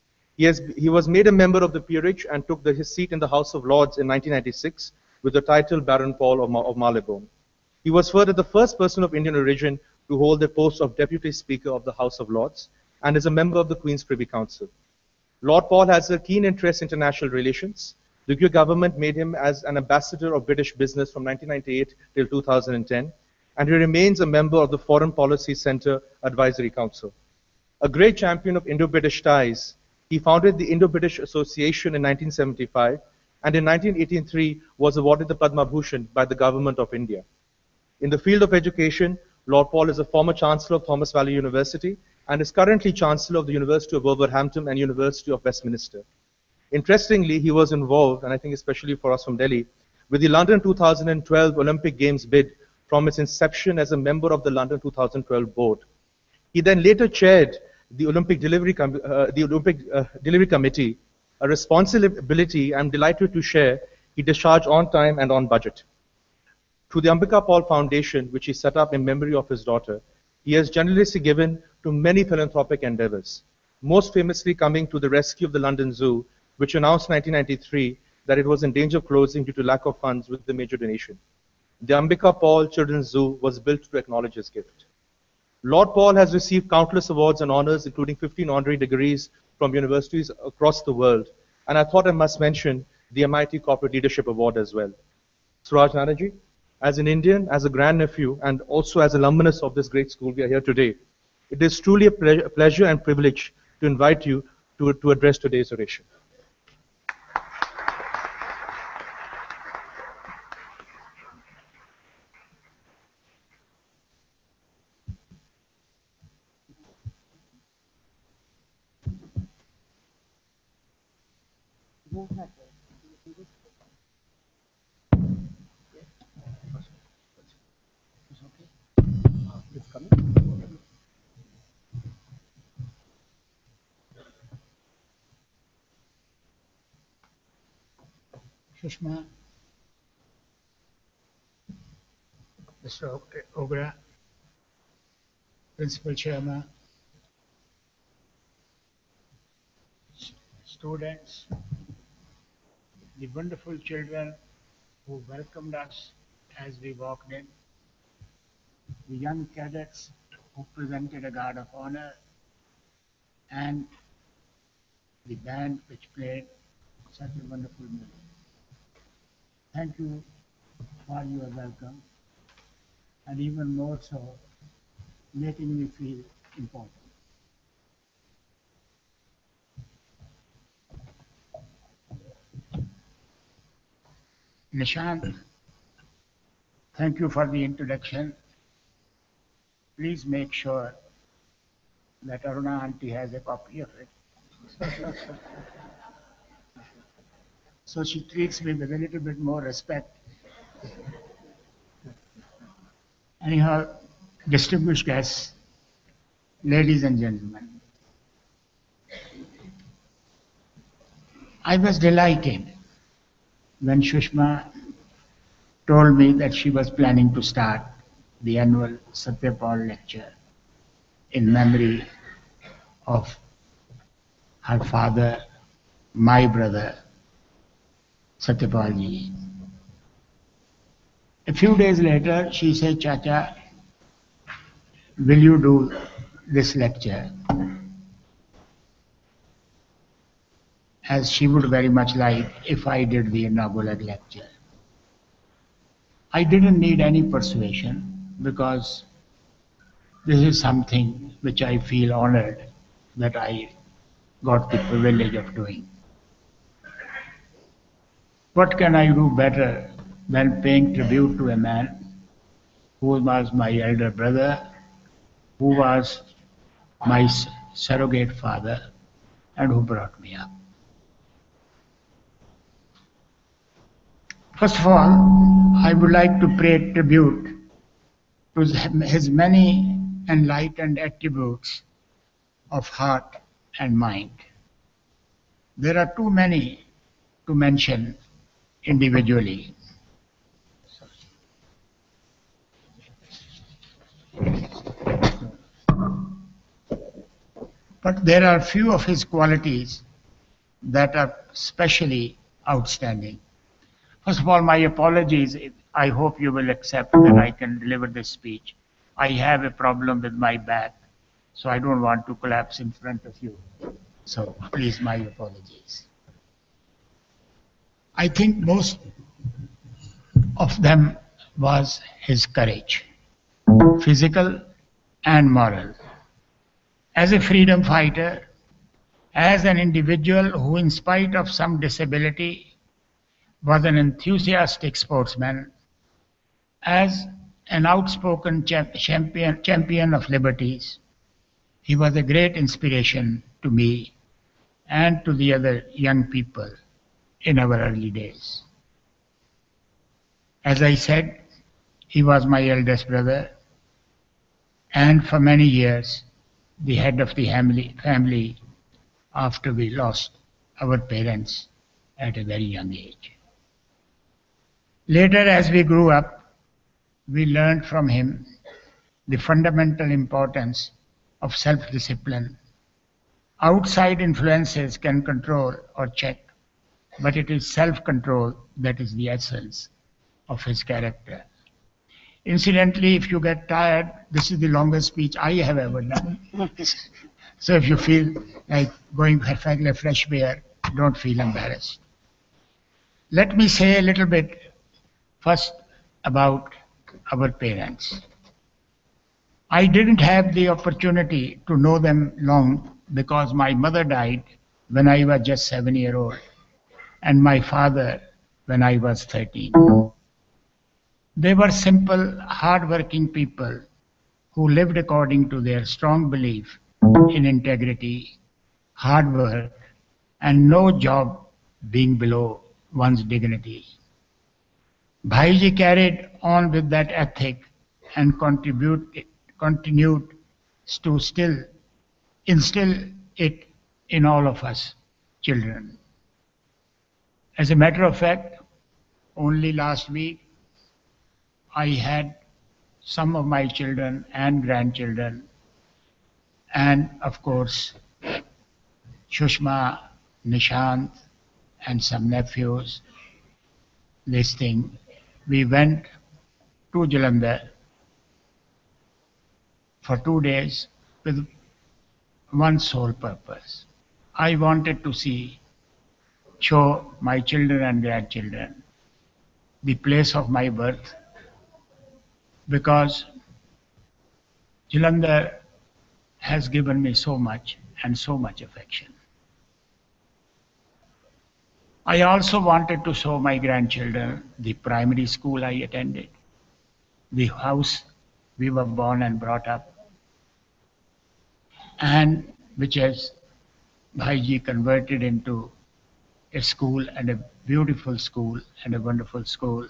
He was made a member of the peerage and took his seat in the House of Lords in 1996 with the title Baron Paul of Marylebone. He was further the first person of Indian origin to hold the post of Deputy Speaker of the House of Lords and is a member of the Queen's Privy Council. Lord Paul has a keen interest in international relations. The UK government made him as an ambassador of British business from 1998 till 2010, and he remains a member of the Foreign Policy Centre Advisory Council. A great champion of Indo-British ties, he founded the Indo-British Association in 1975, and in 1983 was awarded the Padma Bhushan by the Government of India. In the field of education, Lord Paul is a former Chancellor of Thomas Valley University and is currently Chancellor of the University of Wolverhampton and University of Westminster. Interestingly, he was involved, and I think especially for us from Delhi, with the London 2012 Olympic Games bid from its inception as a member of the London 2012 board. He then later chaired the Olympic Delivery Committee, a responsibility I'm delighted to share he discharged on time and on budget. Through the Ambika Paul Foundation, which he set up in memory of his daughter, he has generously given to many philanthropic endeavors, most famously coming to the rescue of the London Zoo, which announced in 1993 that it was in danger of closing due to lack of funds with the major donation. The Ambika Paul Children's Zoo was built to acknowledge his gift. Lord Paul has received countless awards and honors, including 15 honorary degrees from universities across the world, and I thought I must mention the MIT Corporate Leadership Award as well. Swraj Nanaji, as an Indian, as a grandnephew, and also as alumnus of this great school we are here today, it is truly a pleasure and privilege to invite you to address today's oration. Sushma, Mr. Ogra, Principal Chairman, students, the wonderful children who welcomed us as we walked in, the young cadets who presented a guard of honor, and the band which played such a wonderful music. Thank you for your welcome, and even more so, making me feel important. Nishant, thank you for the introduction. Please make sure that Aruna auntie has a copy of it. So she treats me with a little bit more respect. Anyhow, distinguished guests, ladies and gentlemen, I was delighted when Shushma told me that she was planning to start the annual Satyapal lecture in memory of her father, my brother, Satyapal ji. A few days later, she said, Chacha, will you do this lecture? As she would very much like if I did the inaugural lecture. I didn't need any persuasion because this is something which I feel honored that I got the privilege of doing. What can I do better than paying tribute to a man who was my elder brother, who was my surrogate father, and who brought me up? First of all, I would like to pay tribute to his many enlightened attributes of heart and mind. There are too many to mention individually. But there are few of his qualities that are especially outstanding. First of all, my apologies. I hope you will accept that I can deliver this speech. I have a problem with my back, so I don't want to collapse in front of you. So please, my apologies. I think most of them was his courage, physical and moral. As a freedom fighter, as an individual who, in spite of some disability, was an enthusiastic sportsman, as an outspoken champion of liberties, he was a great inspiration to me and to the other young people in our early days. As I said, he was my eldest brother, and for many years, the head of the family after we lost our parents at a very young age. Later, as we grew up, we learned from him the fundamental importance of self-discipline. Outside influences can control or check, but it is self-control that is the essence of his character. Incidentally, if you get tired, this is the longest speech I have ever done. So if you feel like going for a fresh beer, don't feel embarrassed. Let me say a little bit first about our parents. I didn't have the opportunity to know them long because my mother died when I was just 7 years old and my father when I was 13. They were simple, hard-working people who lived according to their strong belief in integrity, hard work, and no job being below one's dignity. Bhaiji carried on with that ethic and continued to still instill it in all of us children. As a matter of fact, only last week I had some of my children and grandchildren and of course Shushma, Nishant and some nephews listening. We went to Jalandhar for 2 days with one sole purpose. I wanted to show my children and grandchildren the place of my birth because Jalandhar has given me so much and so much affection. I also wanted to show my grandchildren the primary school I attended, the house we were born and brought up, and which has Bhaiji converted into a school and a beautiful school and a wonderful school.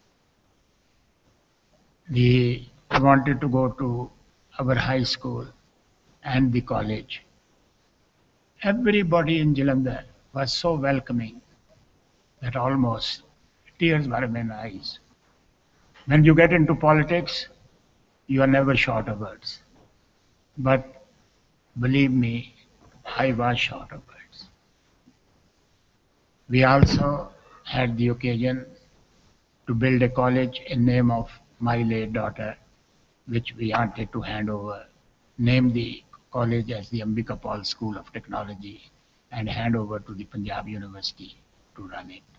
We wanted to go to our high school and the college. Everybody in Jalandhar was so welcoming that almost tears were in my eyes. When you get into politics, you are never short of words. But believe me, I was short of words. We also had the occasion to build a college in name of my late daughter, which we wanted to hand over, name the college as the Ambika Paul School of Technology, and hand over to the Punjab University to run it.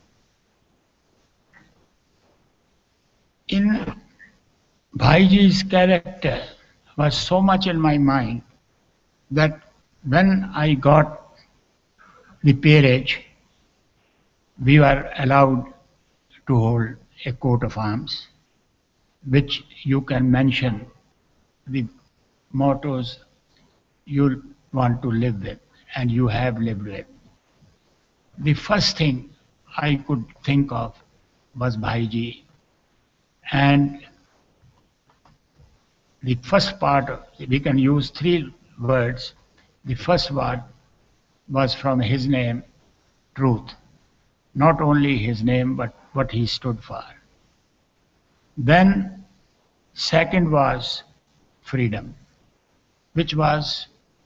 In Bhaiji's character was so much in my mind that when I got the peerage, we were allowed to hold a coat of arms, which you can mention the mottos you want to live with and you have lived with. The first thing I could think of was Bhaiji, and the first part, we can use three words. The first word was from his name, truth. Not only his name, but what he stood for. Then, second was freedom, which was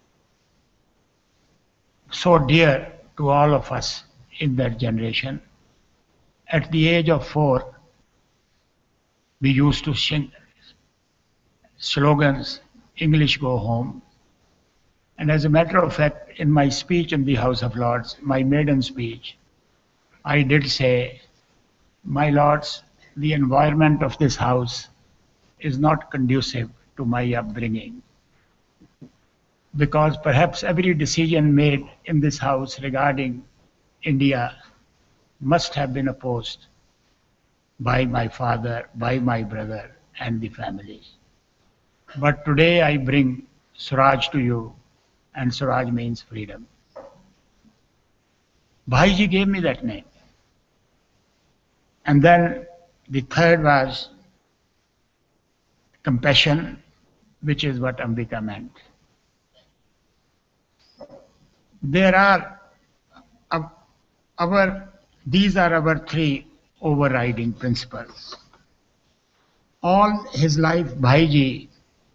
so dear to all of us in that generation. At the age of 4, we used to sing slogans, English go home. And as a matter of fact, in my speech in the House of Lords, my maiden speech, I did say, my lords, the environment of this house is not conducive to my upbringing, because perhaps every decision made in this house regarding India must have been opposed by my father, by my brother, and the family. But today I bring Swraj to you, and Swraj means freedom. Bhaiji gave me that name. And then the third was compassion, which is what Ambika meant. There are these are our three overriding principles. All his life, Bhaiji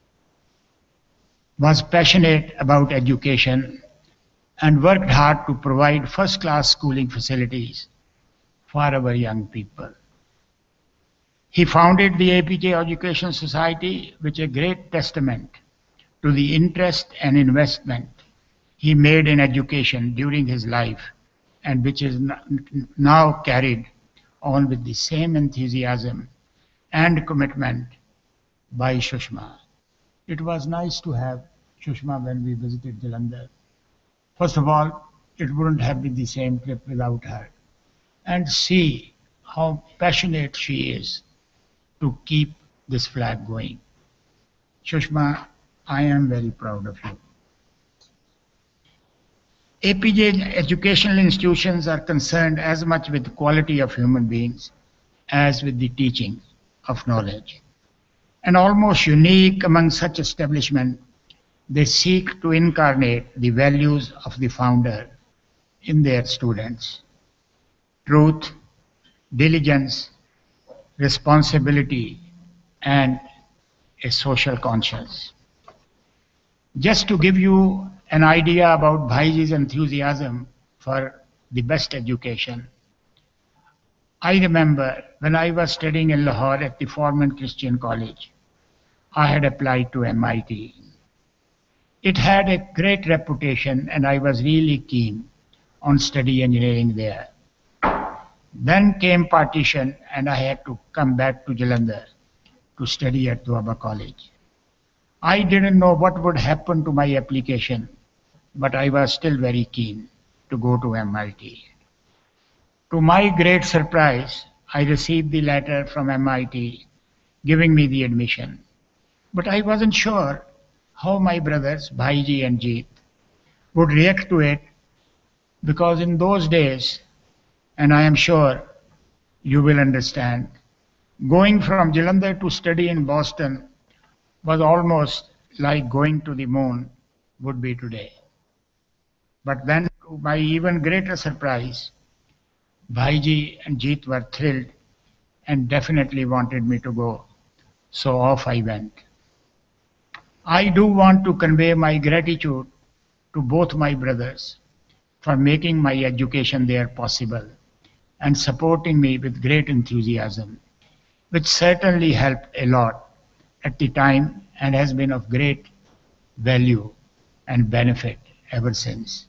was passionate about education and worked hard to provide first-class schooling facilities for our young people. He founded the Apeejay Education Society, which is a great testament to the interest and investment he made in education during his life, and which is now carried on with the same enthusiasm and commitment by Shushma. It was nice to have Shushma when we visited Jalandhar. First of all, it wouldn't have been the same trip without her. And see how passionate she is to keep this flag going. Shushma, I am very proud of you. Apeejay educational institutions are concerned as much with the quality of human beings as with the teaching of knowledge. And almost unique among such establishments, they seek to incarnate the values of the founder in their students. Truth, diligence, responsibility, and a social conscience. Just to give you an idea about Bhaiji's enthusiasm for the best education, I remember when I was studying in Lahore at the Foreman Christian College, I had applied to MIT. It had a great reputation and I was really keen on study engineering there. Then came partition and I had to come back to Jalandhar to study at Doaba College. I didn't know what would happen to my application, but I was still very keen to go to MIT. To my great surprise, I received the letter from MIT giving me the admission. But I wasn't sure how my brothers, Bhaiji and Jeet, would react to it, because in those days, and I am sure you will understand, going from Jalandhar to study in Boston was almost like going to the moon would be today. But then, to my even greater surprise, Bhaiji and Jeet were thrilled and definitely wanted me to go. So off I went. I do want to convey my gratitude to both my brothers for making my education there possible and supporting me with great enthusiasm, which certainly helped a lot at the time and has been of great value and benefit ever since.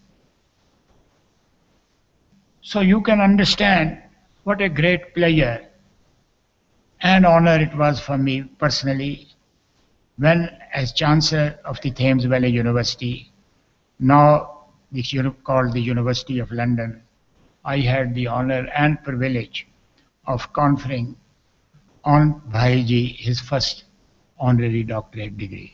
So you can understand what a great pleasure and honor it was for me personally when, as Chancellor of the Thames Valley University, now called the University of London, I had the honor and privilege of conferring on Bhaiji his first honorary doctorate degree.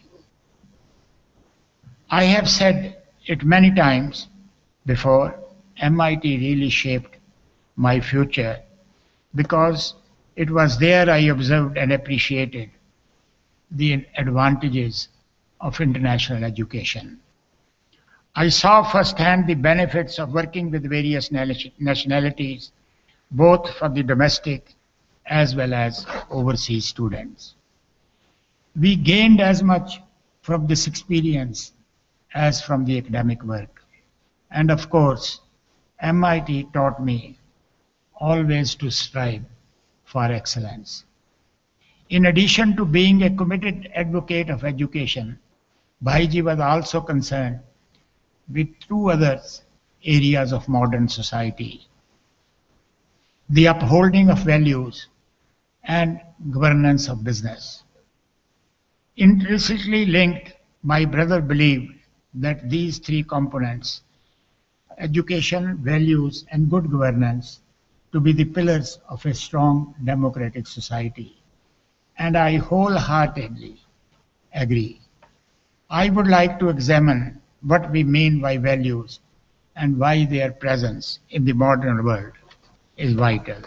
I have said it many times before, MIT really shaped my future because it was there I observed and appreciated the advantages of international education. I saw firsthand the benefits of working with various nationalities, both for the domestic as well as overseas students. We gained as much from this experience as from the academic work. And of course, MIT taught me always to strive for excellence. In addition to being a committed advocate of education, Bhaiji was also concerned with two other areas of modern society: the upholding of values and governance of business. Intrinsically linked, my brother believed that these three components, education, values, and good governance, to be the pillars of a strong democratic society. And I wholeheartedly agree. I would like to examine what we mean by values and why their presence in the modern world is vital.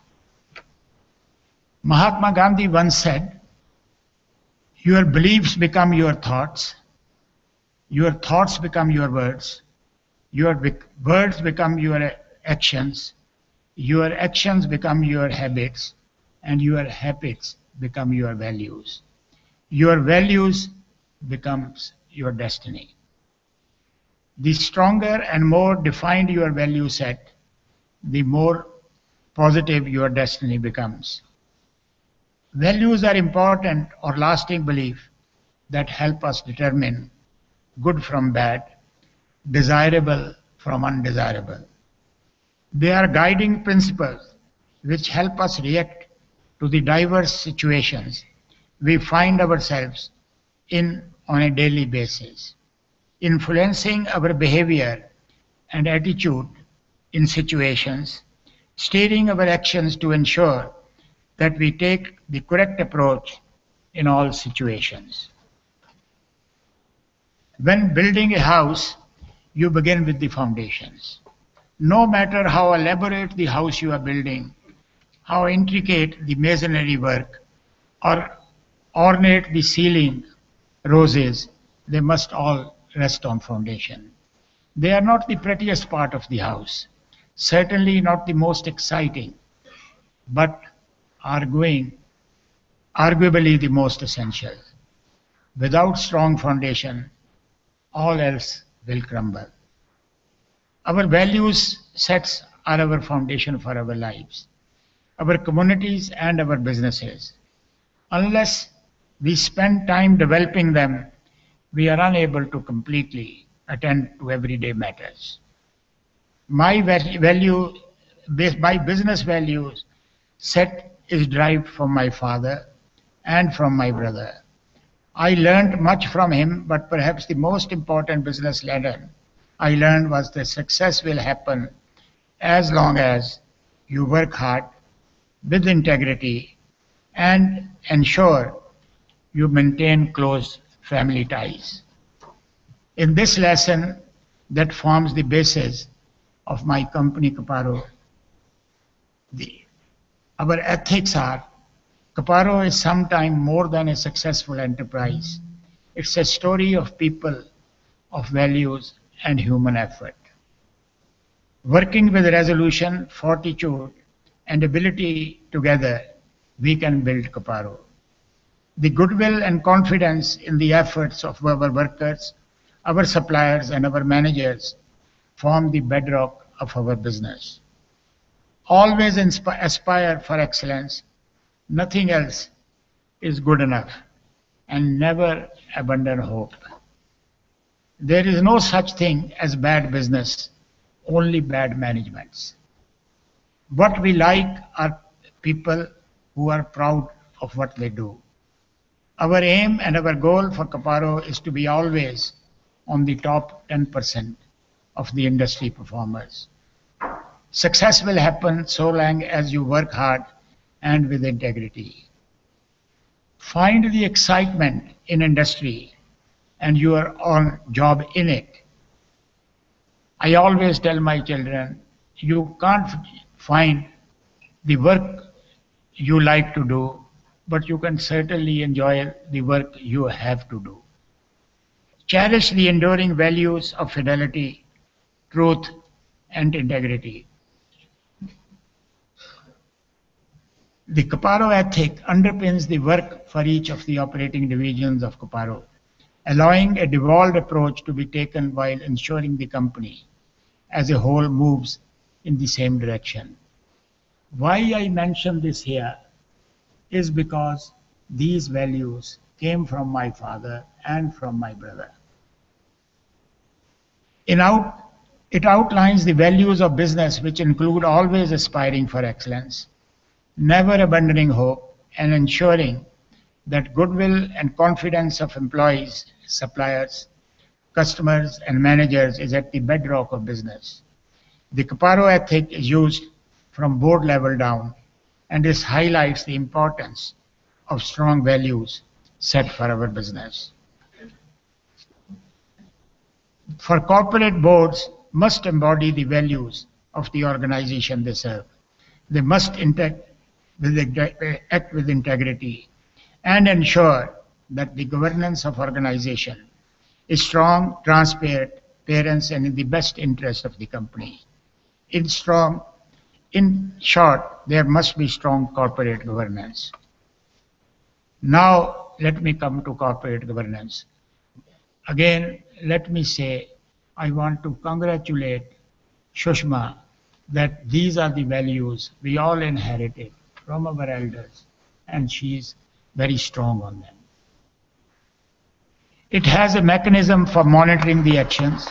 Mahatma Gandhi once said, "Your beliefs become your thoughts become your words become your actions become your habits, and your habits become your values. Your values becomes your destiny." The stronger and more defined your value set, the more positive your destiny becomes. Values are important or lasting belief that help us determine good from bad, desirable from undesirable. They are guiding principles which help us react to the diverse situations we find ourselves in on a daily basis, influencing our behavior and attitude in situations, steering our actions to ensure that we take the correct approach in all situations. When building a house, you begin with the foundations. No matter how elaborate the house you are building, how intricate the masonry work, or ornate the ceiling roses, they must all rest on foundation. They are not the prettiest part of the house, certainly not the most exciting, but arguably the most essential. Without strong foundation, all else will crumble. Our values sets are our foundation for our lives, our communities and our businesses. Unless we spend time developing them, we are unable to completely attend to everyday matters. My business values set is derived from my father and from my brother. I learned much from him, but perhaps the most important business lesson I learned was that success will happen as long as you work hard with integrity and ensure you maintain close family ties. In this lesson that forms the basis of my company Caparo, our ethics are: Caparo is sometime more than a successful enterprise. It's a story of people, of values, and human effort. Working with resolution, fortitude, and ability together, we can build Caparo. The goodwill and confidence in the efforts of our workers, our suppliers, and our managers form the bedrock of our business. Always aspire for excellence. Nothing else is good enough, and never abandon hope. There is no such thing as bad business, only bad managements. What we like are people who are proud of what they do. Our aim and our goal for Caparo is to be always on the top 10% of the industry performers. Success will happen so long as you work hard and with integrity. Find the excitement in industry and you are on job in it. I always tell my children, you can't find the work you like to do, but you can certainly enjoy the work you have to do. Cherish the enduring values of fidelity, truth, and integrity. The Caparo ethic underpins the work for each of the operating divisions of Caparo, allowing a devolved approach to be taken while ensuring the company as a whole moves in the same direction. Why I mention this here is because these values came from my father and from my brother. It outlines the values of business, which include always aspiring for excellence, never abandoning hope, and ensuring that goodwill and confidence of employees, suppliers, customers, and managers is at the bedrock of business. The Caparo ethic is used from board level down, and this highlights the importance of strong values set for our business. For corporate boards must embody the values of the organization they serve. They must act with integrity and ensure that the governance of organization is strong, transparent, and in the best interest of the company. In short, there must be strong corporate governance. Now, let me come to corporate governance. Again, let me say, I want to congratulate Shushma that these are the values we all inherited from our elders, and she's very strong on them. It has a mechanism for monitoring the actions,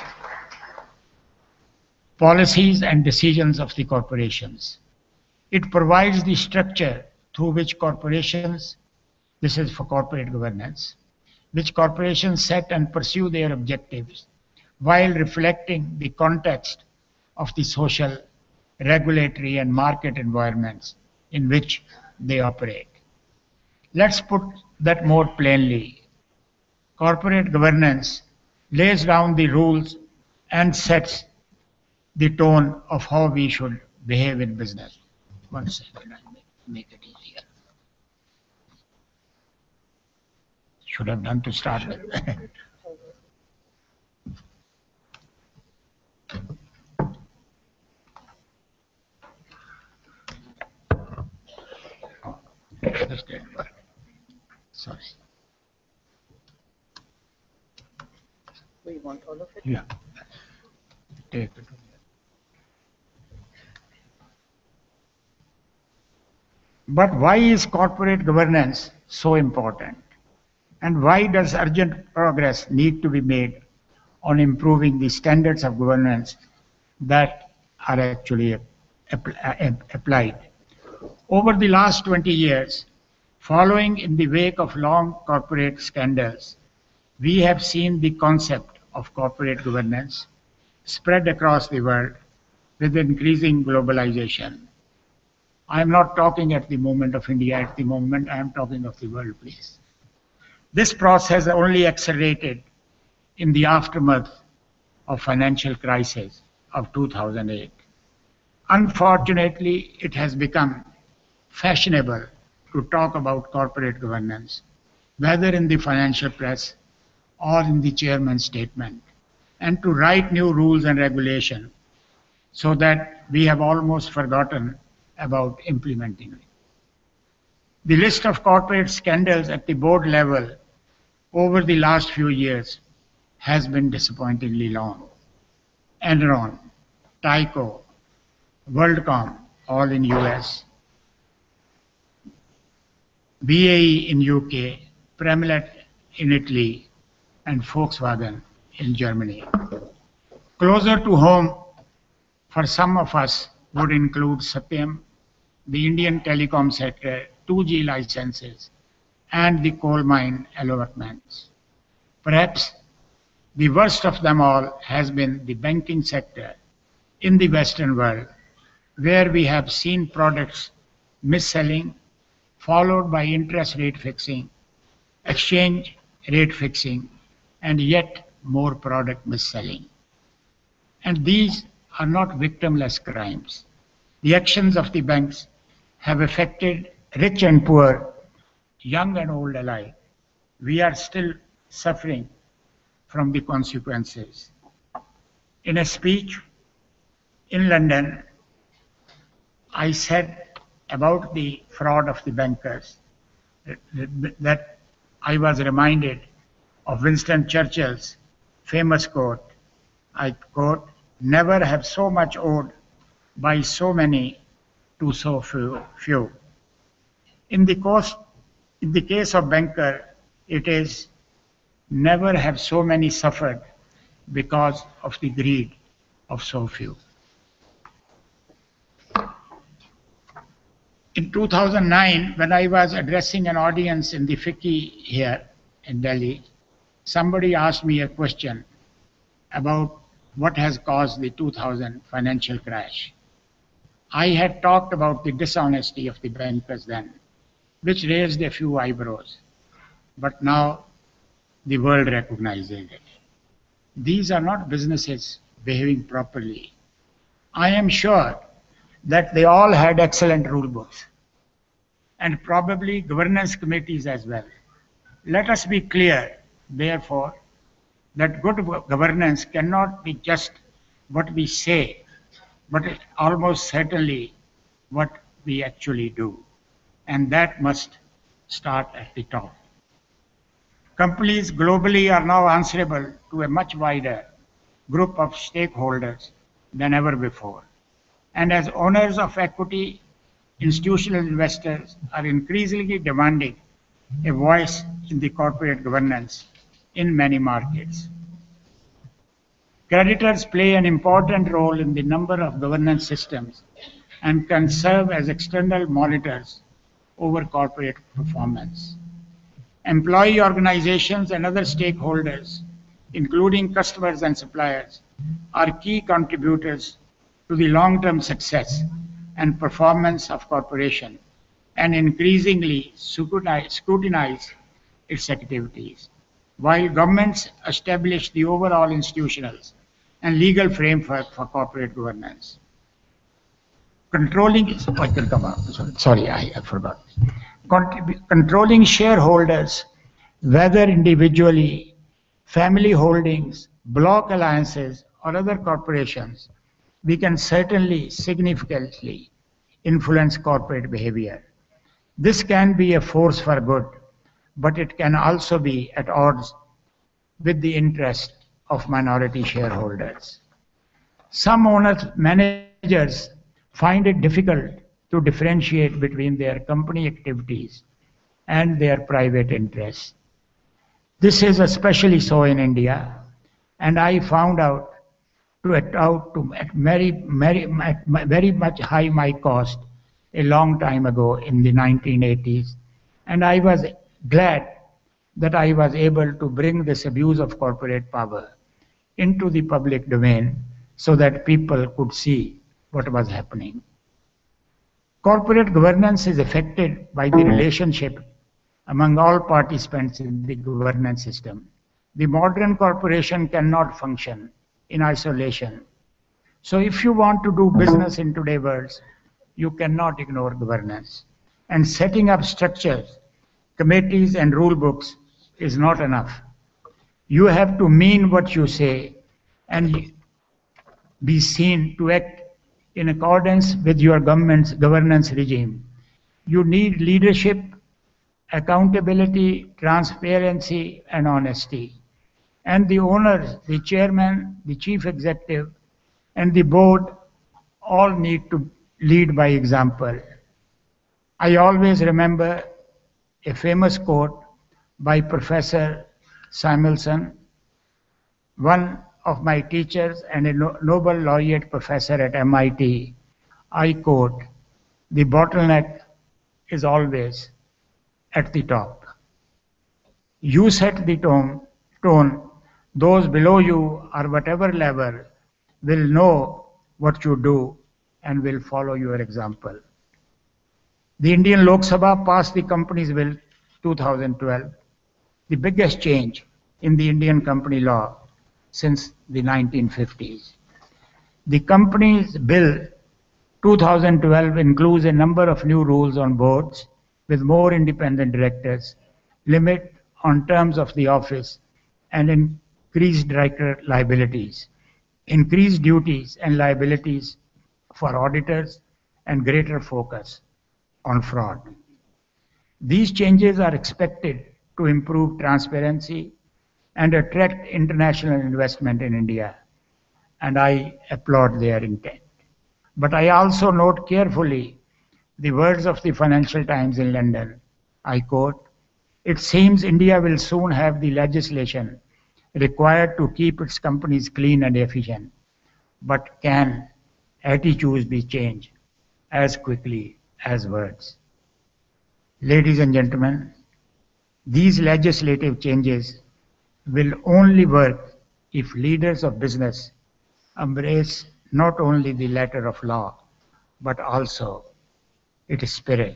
policies, and decisions of the corporations. It provides the structure through which corporations, this is for corporate governance, which corporations set and pursue their objectives while reflecting the context of the social, regulatory, and market environments in which they operate. Let's put that more plainly. Corporate governance lays down the rules and sets the tone of how we should behave in business. One second, I'll make it easier. Should have done to start with. Just didn't work. Sorry. We want all of it? Yeah. Take it. But why is corporate governance so important? And why does urgent progress need to be made on improving the standards of governance that are actually applied? Over the last 20 years, following in the wake of long corporate scandals, we have seen the concept of corporate governance spread across the world with increasing globalization. I am not talking at the moment of India, at the moment I am talking of the world, please. This process only accelerated in the aftermath of financial crisis of 2008. Unfortunately, it has become fashionable to talk about corporate governance, whether in the financial press or in the chairman's statement, and to write new rules and regulations so that we have almost forgotten about implementing it. The list of corporate scandals at the board level over the last few years has been disappointingly long. Enron, Tyco, WorldCom, all in US, BAE in UK, Premlet in Italy, and Volkswagen in Germany. Closer to home, for some of us, would include Satyam, the Indian telecom sector, 2G licenses, and the coal mine allotments. Perhaps the worst of them all has been the banking sector in the Western world, where we have seen products mis-selling, followed by interest rate fixing, exchange rate fixing, and yet more product mis-selling. And these are not victimless crimes. The actions of the banks have affected rich and poor, young and old alike. We are still suffering from the consequences. In a speech in London, I said about the fraud of the bankers that I was reminded of Winston Churchill's famous quote. I quote, "Never have so much owed by so many to so few." In the case of banker, it is never have so many suffered because of the greed of so few. In 2009, when I was addressing an audience in the FICCI here in Delhi, somebody asked me a question about what has caused the 2000 financial crash. I had talked about the dishonesty of the bankers then, which raised a few eyebrows, but now the world recognizes it. These are not businesses behaving properly. I am sure that they all had excellent rule books and probably governance committees as well. Let us be clear, therefore, that good governance cannot be just what we say, but almost certainly what we actually do. And that must start at the top. Companies globally are now answerable to a much wider group of stakeholders than ever before. And as owners of equity, institutional investors are increasingly demanding a voice in the corporate governance in many markets. Creditors play an important role in the number of governance systems and can serve as external monitors over corporate performance. Employee organizations and other stakeholders, including customers and suppliers, are key contributors to the long-term success and performance of corporation and increasingly scrutinize its activities, while governments establish the overall institutional and legal framework for corporate governance. Controlling shareholders, whether individually, family holdings, block alliances, or other corporations, we can certainly significantly influence corporate behavior. This can be a force for good, but it can also be at odds with the interest of minority shareholders. Some owners, managers find it difficult to differentiate between their company activities and their private interests. This is especially so in India, and I found out at very much high my cost a long time ago in the 1980s, and I was glad that I was able to bring this abuse of corporate power into the public domain so that people could see what was happening. Corporate governance is affected by the relationship among all participants in the governance system. The modern corporation cannot function in isolation. So if you want to do business in today's world, you cannot ignore governance. And setting up structures, committees, and rule books is not enough. You have to mean what you say and be seen to act in accordance with your government's governance regime. You need leadership, accountability, transparency, and honesty. And the owners, the chairman, the chief executive, and the board all need to lead by example. I always remember a famous quote by Professor Samuelson, one of my teachers and a Nobel laureate professor at MIT. I quote, "The bottleneck is always at the top. You set the tone, those below you or whatever level will know what you do and will follow your example." The Indian Lok Sabha passed the Companies Bill 2012, the biggest change in the Indian company law since the 1950s. The Companies Bill 2012 includes a number of new rules on boards with more independent directors, limit on terms of the office, and increased director liabilities, increased duties and liabilities for auditors, and greater focus on fraud. These changes are expected to improve transparency and attract international investment in India, and I applaud their intent. But I also note carefully the words of the Financial Times in London. I quote, "It seems India will soon have the legislation required to keep its companies clean and efficient, but can attitudes be changed as quickly as words?" Ladies and gentlemen, these legislative changes will only work if leaders of business embrace not only the letter of law, but also its spirit.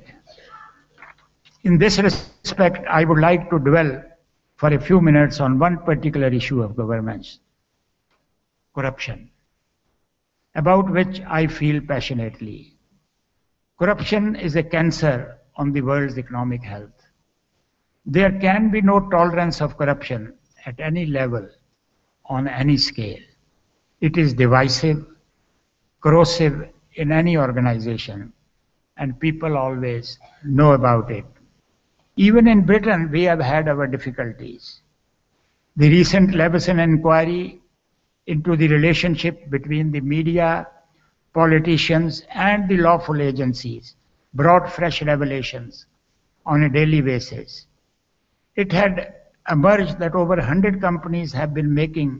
In this respect, I would like to dwell for a few minutes on one particular issue of governance: corruption, about which I feel passionately. Corruption is a cancer on the world's economic health. There can be no tolerance of corruption at any level, on any scale. It is divisive, corrosive in any organization, and people always know about it. Even in Britain, we have had our difficulties. The recent Leveson inquiry into the relationship between the media, politicians, and the lawful agencies brought fresh revelations on a daily basis. It had emerged that over 100 companies have been making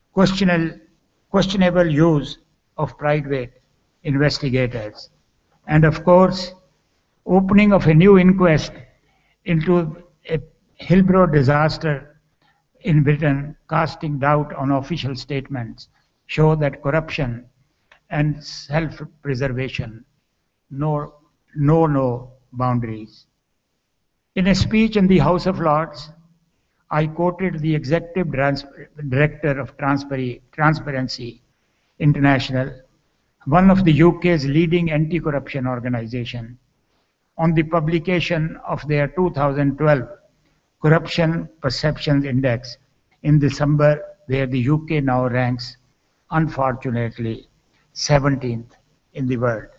questionable use of private investigators. And of course, opening of a new inquest into a Hillbrow disaster in Britain, casting doubt on official statements, show that corruption and self-preservation know no boundaries. In a speech in the House of Lords, I quoted the Executive Director of Transparency International, one of the UK's leading anti-corruption organization, on the publication of their 2012 Corruption Perceptions Index in December, where the UK now ranks, unfortunately, 17th in the world.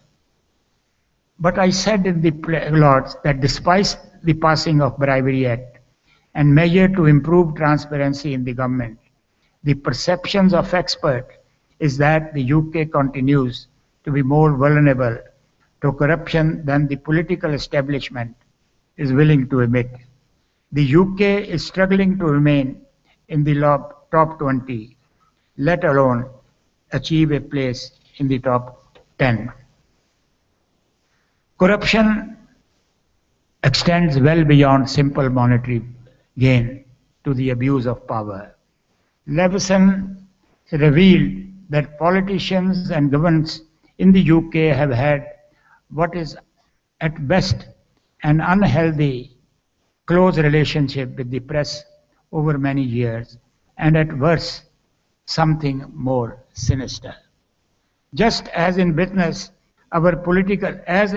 But I said in the Lords that despite the passing of Bribery Act and measure to improve transparency in the government, the perceptions of experts is that the UK continues to be more vulnerable to corruption than the political establishment is willing to admit. The UK is struggling to remain in the top 20, let alone achieve a place in the top 10. Corruption extends well beyond simple monetary gain to the abuse of power. Leveson revealed that politicians and governments in the UK have had what is at best an unhealthy close relationship with the press over many years, and at worst something more sinister. Just as in business, our political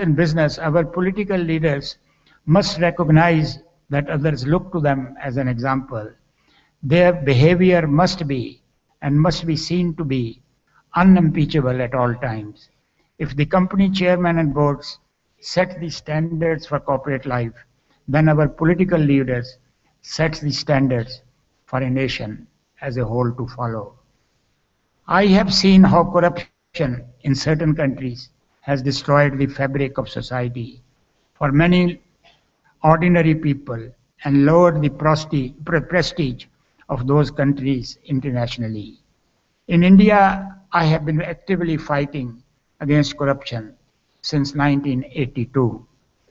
leaders must recognize that others look to them as an example. Their behavior must be seen to be unimpeachable at all times. If the company chairman and boards set the standards for corporate life, then our political leaders set the standards for a nation as a whole to follow. I have seen how corruption in certain countries has destroyed the fabric of society for many ordinary people and lowered the prestige of those countries internationally. In India, I have been actively fighting against corruption since 1982.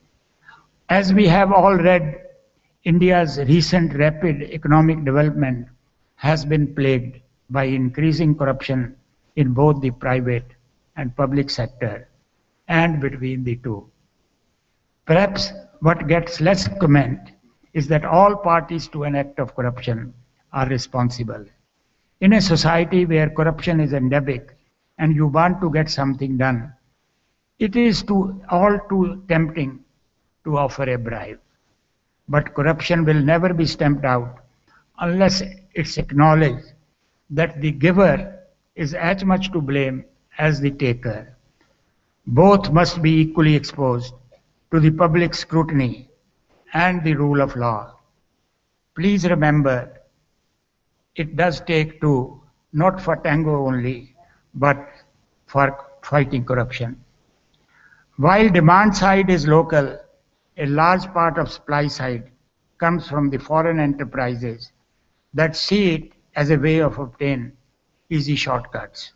As we have all read, India's recent rapid economic development has been plagued by increasing corruption in both the private and public sector and between the two. Perhaps what gets less comment is that all parties to an act of corruption are responsible. In a society where corruption is endemic and you want to get something done, it is all too tempting to offer a bribe. But corruption will never be stamped out unless it's acknowledged that the giver is as much to blame as the taker. Both must be equally exposed to the public scrutiny and the rule of law. Please remember, it does take two, not for tango only, but for fighting corruption. While demand side is local, a large part of supply side comes from the foreign enterprises that see it as a way of obtain easy shortcuts.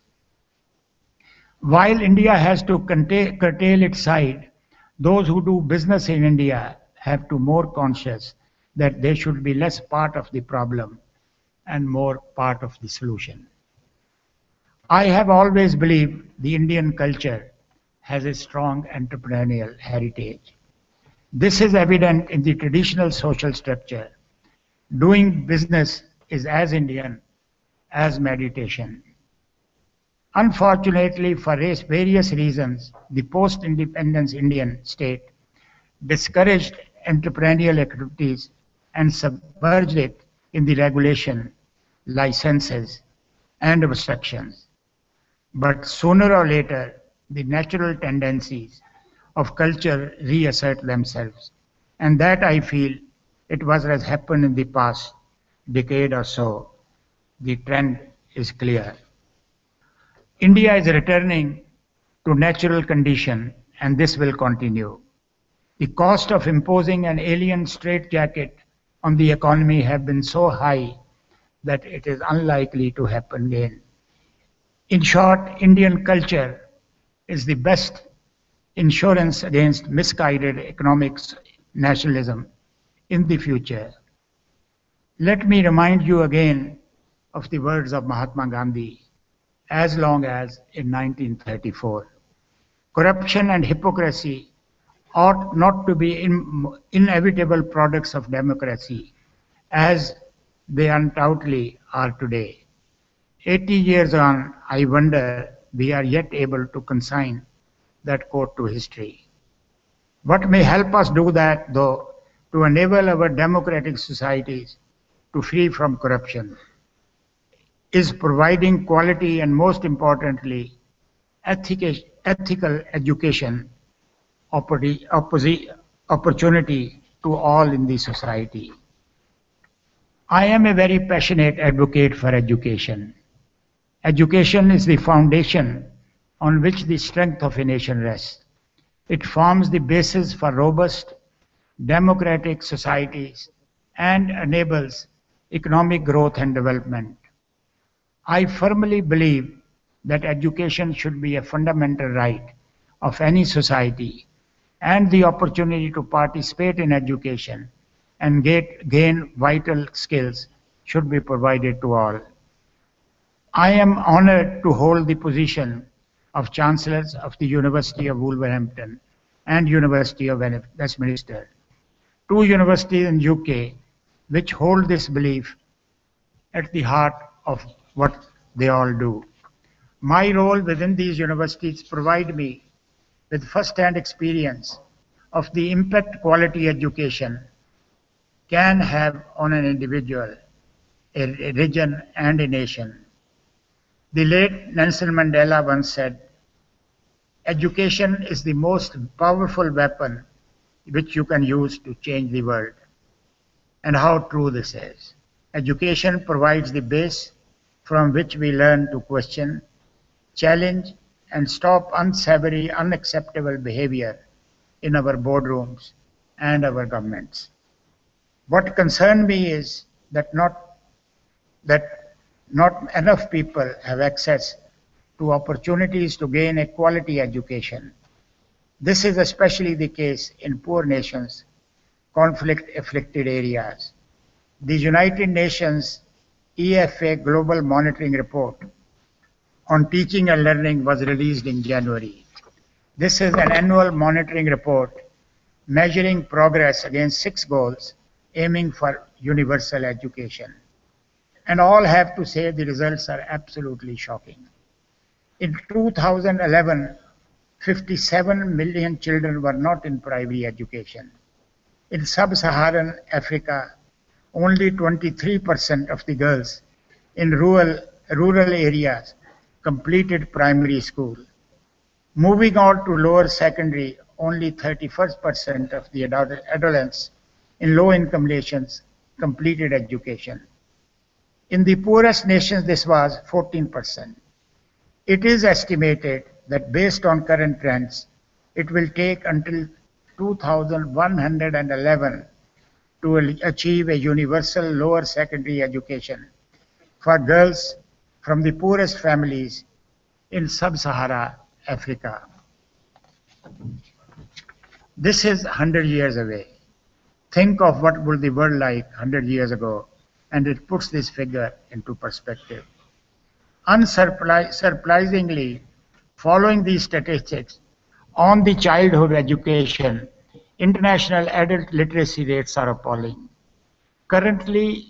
While India has to curtail its side, those who do business in India have to be more conscious that they should be less part of the problem and more part of the solution. I have always believed the Indian culture has a strong entrepreneurial heritage. This is evident in the traditional social structure. Doing business is as Indian as meditation. Unfortunately, for various reasons, the post-independence Indian state discouraged entrepreneurial activities and submerged it in the regulation, licenses, and obstructions. But sooner or later, the natural tendencies of culture reassert themselves. And that I feel it was as happened in the past decade or so. The trend is clear. India is returning to natural condition, and this will continue. The cost of imposing an alien straitjacket on the economy have been so high that it is unlikely to happen again. In short, Indian culture is the best insurance against misguided economics nationalism in the future. Let me remind you again of the words of Mahatma Gandhi as long as in 1934. Corruption and hypocrisy ought not to be inevitable products of democracy as they undoubtedly are today. 80 years on, I wonder we are yet able to consign that quote to history. What may help us do that, though, to enable our democratic societies to free from corruption, is providing quality and, most importantly, ethical education opportunity to all in the society. I am a very passionate advocate for education. Education is the foundation on which the strength of a nation rests. It forms the basis for robust, democratic societies and enables economic growth and development. I firmly believe that education should be a fundamental right of any society, and the opportunity to participate in education and gain vital skills should be provided to all. I am honored to hold the position of Chancellors of the University of Wolverhampton and University of Westminster, two universities in UK which hold this belief at the heart of what they all do. My role within these universities provide me with first-hand experience of the impact quality education can have on an individual, a region, and a nation. The late Nelson Mandela once said, Education is the most powerful weapon which you can use to change the world. And how true this is. Education provides the base from which we learn to question, challenge, and stop unsavory, unacceptable behavior in our boardrooms and our governments. What concerns me is that not enough people have access to opportunities to gain a quality education. This is especially the case in poor nations, conflict-afflicted areas. The United Nations EFA Global Monitoring Report on teaching and learning was released in January. This is an annual monitoring report measuring progress against 6 goals aiming for universal education. And all have to say the results are absolutely shocking. In 2011, 57 million children were not in primary education. In sub-Saharan Africa, only 23% of the girls in rural areas completed primary school. Moving on to lower secondary, only 31% of the adolescents in low-income nations completed education. In the poorest nations, this was 14%. It is estimated that based on current trends, it will take until 2111 to achieve a universal lower secondary education for girls from the poorest families in sub-Sahara Africa. This is 100 years away. Think of what would the world like 100 years ago, and it puts this figure into perspective. Unsurprisingly, following these statistics on the childhood education, international adult literacy rates are appalling. Currently,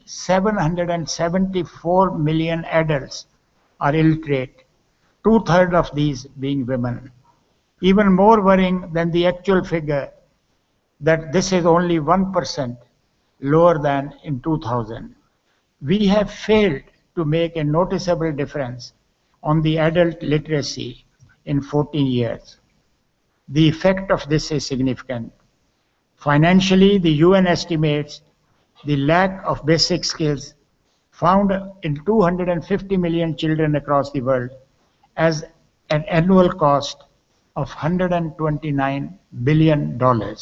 774 million adults are illiterate, 2/3 of these being women. Even more worrying than the actual figure, that this is only 1% lower than in 2000. We have failed to make a noticeable difference on the adult literacy in 14 years. The effect of this is significant. Financially, the UN estimates the lack of basic skills found in 250 million children across the world as an annual cost of $129 billion.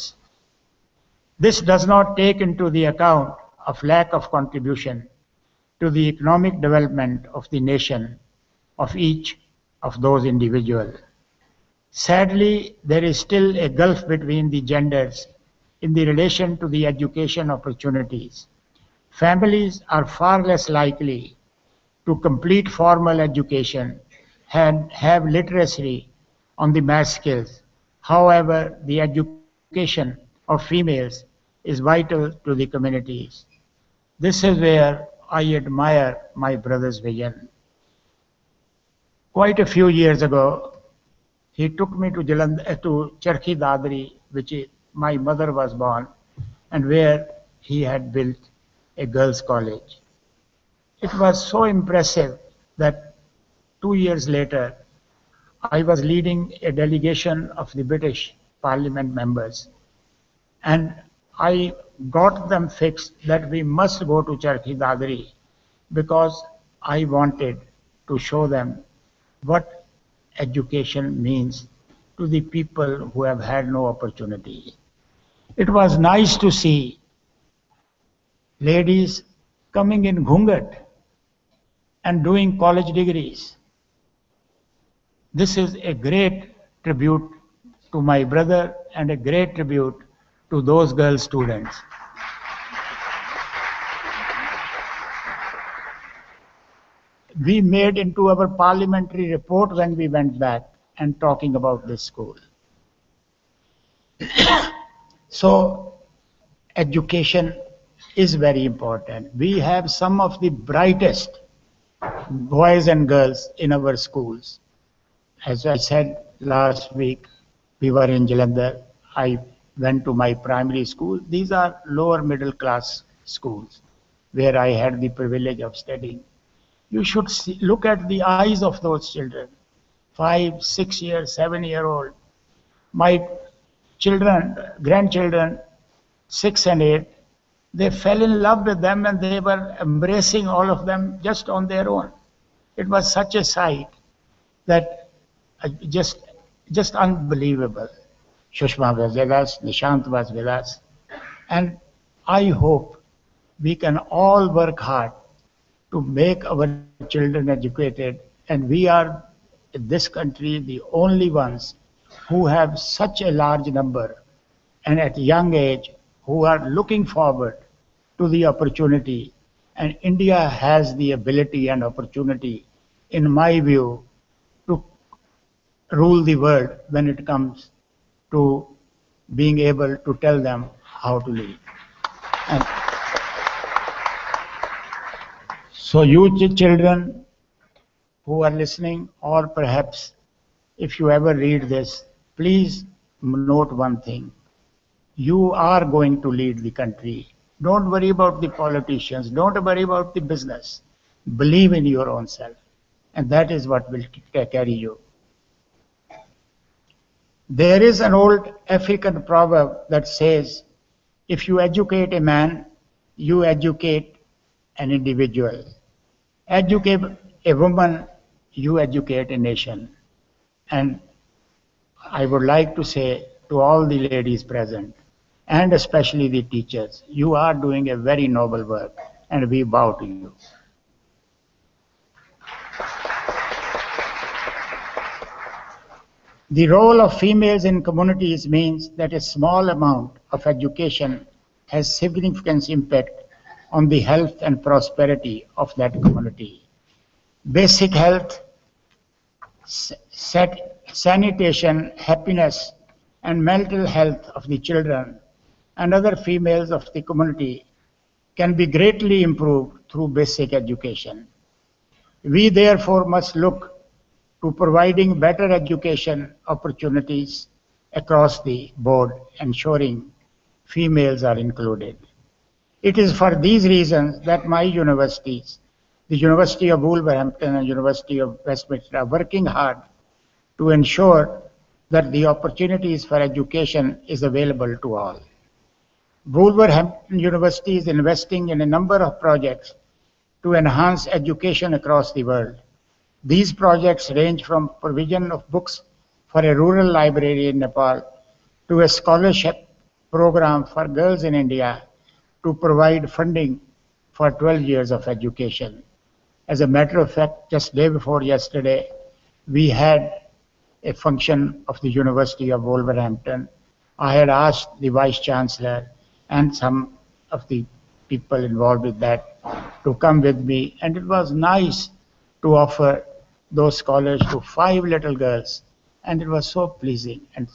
This does not take into the account of lack of contribution to the economic development of the nation of each of those individuals. Sadly, there is still a gulf between the genders in the relation to the education opportunities. Families are far less likely to complete formal education and have literacy on the math skills. However, the education of females is vital to the communities. This is where I admire my brother's vision. Quite a few years ago, he took me to Charkhi Dadri, which my mother was born, and where he had built a girls' college. It was so impressive that 2 years later, I was leading a delegation of the British Parliament members, and I got them fixed that we must go to Charkhi Dadri because I wanted to show them what education means to the people who have had no opportunity. It was nice to see ladies coming in ghungat and doing college degrees. This is a great tribute to my brother and a great tribute to those girl students. We made into our parliamentary report when we went back and talking about this school. So, education is very important. We have some of the brightest boys and girls in our schools. As I said last week, we were in Jalandhar. I went to my primary school. These are lower middle class schools where I had the privilege of studying. You should look at the eyes of those children. 5, 6 years, 7-year-old. My children, grandchildren, 6 and 8, they fell in love with them and they were embracing all of them just on their own. It was such a sight that just unbelievable. Shushma was with us, Nishant was with us, and I hope we can all work hard to make our children educated, and we are in this country the only ones who have such a large number and at a young age who are looking forward to the opportunity, and India has the ability and opportunity, in my view, to rule the world when it comes to being able to tell them how to live. And so you children who are listening, or perhaps if you ever read this, please note one thing. You are going to lead the country. Don't worry about the politicians. Don't worry about the business. Believe in your own self. And that is what will carry you. There is an old African proverb that says, if you educate a man, you educate an individual. Educate a woman, you educate a nation. And I would like to say to all the ladies present, and especially the teachers, you are doing a very noble work, and we bow to you. The role of females in communities means that a small amount of education has significant impact on the health and prosperity of that community. Basic health, sanitation, happiness, and mental health of the children and other females of the community can be greatly improved through basic education. We therefore must look to providing better education opportunities across the board, ensuring females are included. It is for these reasons that my universities, the University of Wolverhampton and University of Westminster, are working hard to ensure that the opportunities for education is available to all. Wolverhampton University is investing in a number of projects to enhance education across the world. These projects range from provision of books for a rural library in Nepal to a scholarship program for girls in India to provide funding for 12 years of education. As a matter of fact, just day before yesterday, we had a function of the University of Wolverhampton. I had asked the Vice Chancellor and some of the people involved with that to come with me, and it was nice to offer those scholars to 5 little girls, and it was so pleasing. And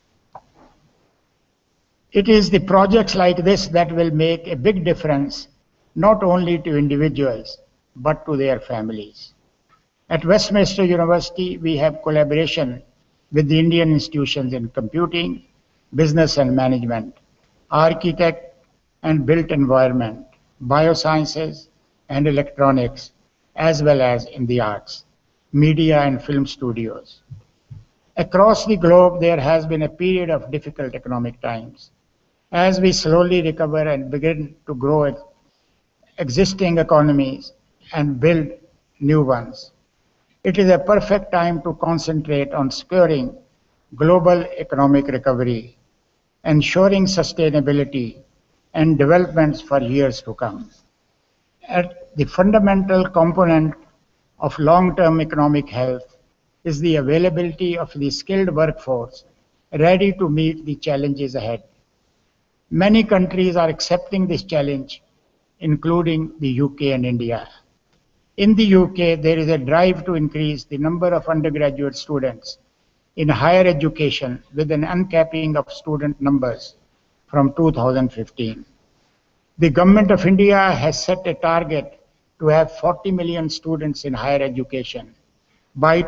it is the projects like this that will make a big difference, not only to individuals, but to their families. At Westminster University, we have collaboration with the Indian institutions in computing, business and management, architect and built environment, biosciences and electronics, as well as in the arts, media and film studios. Across the globe, there has been a period of difficult economic times. As we slowly recover and begin to grow existing economies and build new ones, it is a perfect time to concentrate on spurring global economic recovery, ensuring sustainability and developments for years to come. At the fundamental component of long-term economic health is the availability of the skilled workforce ready to meet the challenges ahead. Many countries are accepting this challenge, including the UK and India. In the UK, there is a drive to increase the number of undergraduate students in higher education with an uncapping of student numbers from 2015. The Government of India has set a target to have 40 million students in higher education by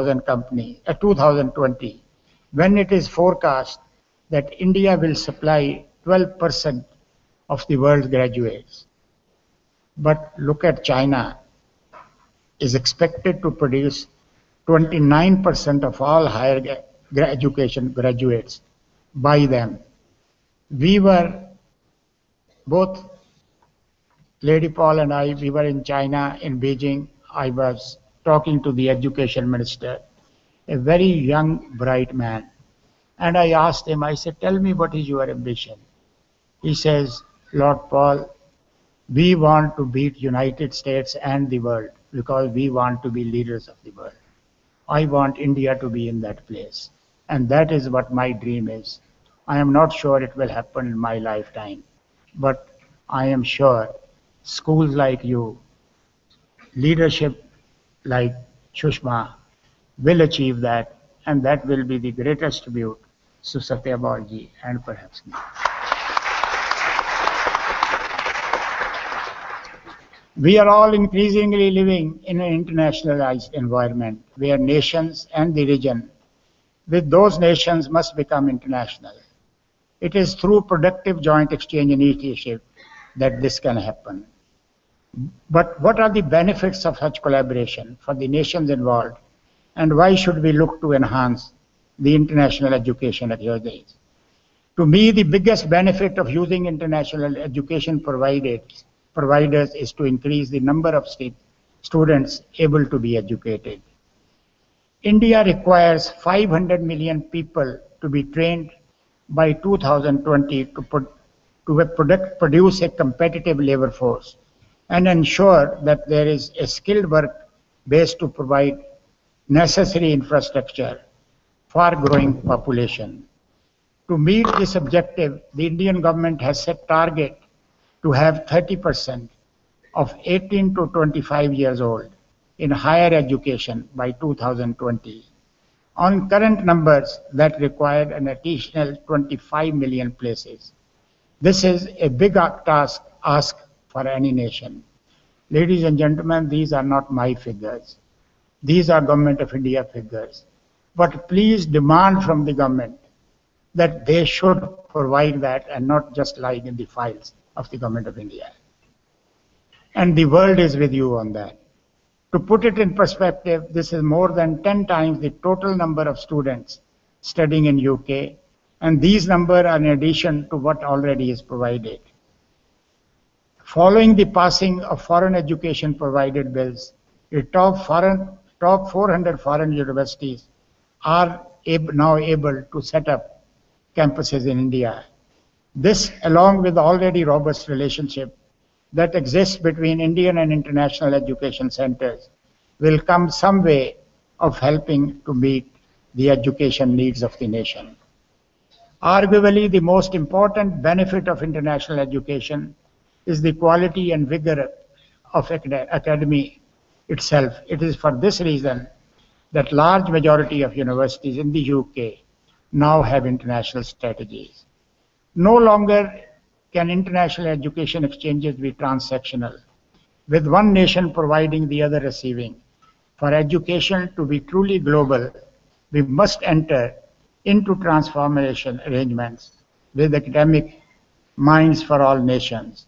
2020, when it is forecast that India will supply 12% of the world's graduates. But look at China, is expected to produce 29% of all higher education graduates by them. We were, both Lady Paul and I, we were in China, in Beijing. I was talking to the education minister, a very young, bright man. And I asked him, I said, tell me, what is your ambition? He says, Lord Paul, we want to beat United States and the world because we want to be leaders of the world. I want India to be in that place. And that is what my dream is. I am not sure it will happen in my lifetime, but I am sure schools like you, leadership like Shushma will achieve that, and that will be the greatest tribute to Satya Bawarji and perhaps me. We are all increasingly living in an internationalized environment where nations and the region with those nations must become international. It is through productive joint exchange initiative that this can happen. But what are the benefits of such collaboration for the nations involved, and why should we look to enhance the international education activities? To me, the biggest benefit of using international education providers is to increase the number of students able to be educated. India requires 500 million people to be trained by 2020 to produce a competitive labor force and ensure that there is a skilled work base to provide necessary infrastructure for growing population. To meet this objective, the Indian government has set target to have 30% of 18 to 25 years old in higher education by 2020. On current numbers, that required an additional 25 million places. This is a big ask for any nation. Ladies and gentlemen, these are not my figures. These are Government of India figures. But please demand from the government that they should provide that and not just lying in the files of the Government of India. And the world is with you on that. To put it in perspective, this is more than 10 times the total number of students studying in UK, and these numbers are in addition to what already is provided. Following the passing of foreign education provided bills, the top 400 foreign universities are now able to set up campuses in India. This, along with the already robust relationship that exists between Indian and international education centers, will come some way of helping to meet the education needs of the nation. Arguably, the most important benefit of international education is the quality and vigor of academy itself. It is for this reason that large majority of universities in the UK now have international strategies. No longer can international education exchanges be transactional, with one nation providing, the other receiving. For education to be truly global, we must enter into transformation arrangements with academic minds for all nations,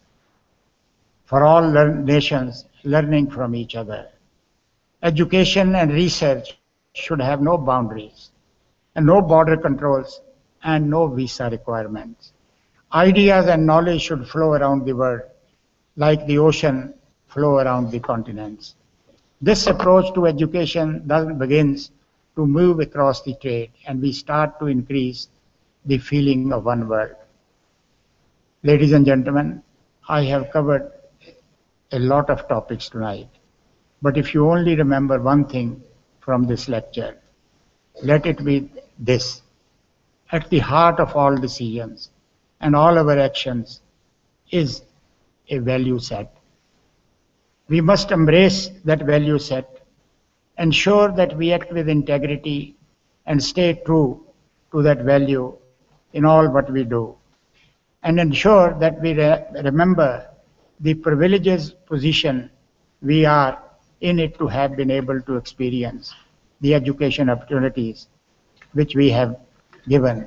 nations learning from each other. Education and research should have no boundaries, and no border controls, and no visa requirements. Ideas and knowledge should flow around the world like the ocean flow around the continents. This approach to education thus begins to move across the trade, and we start to increase the feeling of one world. Ladies and gentlemen, I have covered a lot of topics tonight, but if you only remember one thing from this lecture, let it be this: at the heart of all decisions and all our actions is a value set. We must embrace that value set, ensure that we act with integrity, and stay true to that value in all what we do, and ensure that we remember the privileged position we are in it to have been able to experience the education opportunities which we have given.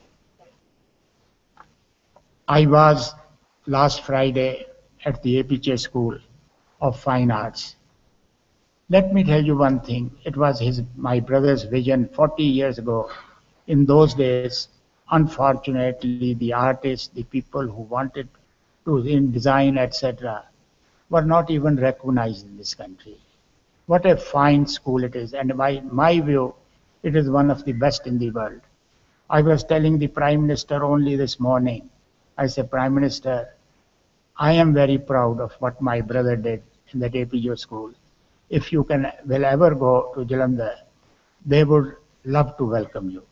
I was last Friday at the Apeejay School of Fine Arts. Let me tell you one thing. It was my brother's vision 40 years ago. In those days, unfortunately, the artists, the people who wanted to in design, etc., were not even recognized in this country. What a fine school it is, and by my view, it is one of the best in the world. I was telling the Prime Minister only this morning, I said, Prime Minister, I am very proud of what my brother did in that APJ school. If you will ever go to Jalandhar, they would love to welcome you.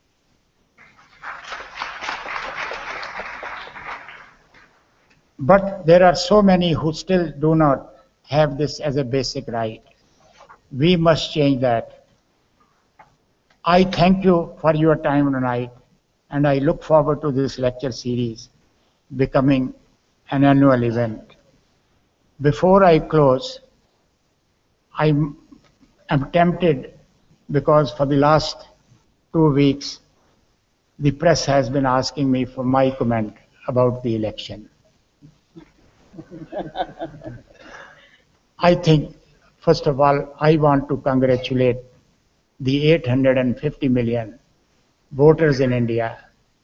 But there are so many who still do not have this as a basic right. We must change that. I thank you for your time tonight, and I look forward to this lecture series becoming an annual event. Before I close, I am tempted because for the last 2 weeks, the press has been asking me for my comment about the election. I think, first of all, I want to congratulate the 850 million voters in India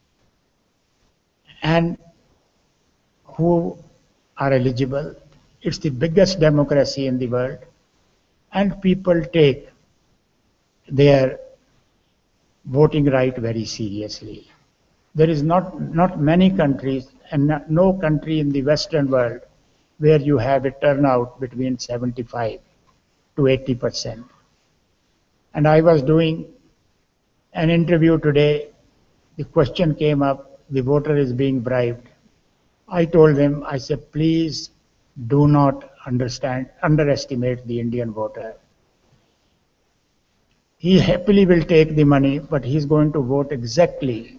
and who are eligible. It's the biggest democracy in the world, and people take their voting right very seriously. There is not many countries and no country in the Western world where you have a turnout between 75 to 80%. And I was doing an interview today. The question came up, the voter is being bribed. I told him, I said, please do not underestimate the Indian voter. He happily will take the money, but he's going to vote exactly.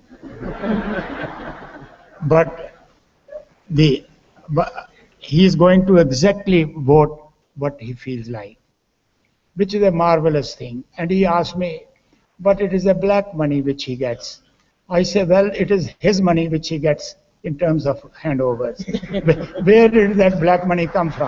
but he's going to exactly vote what he feels like, which is a marvelous thing. And he asked me, but it is a black money which he gets. I say, well, it is his money which he gets in terms of handovers. Where did that black money come from?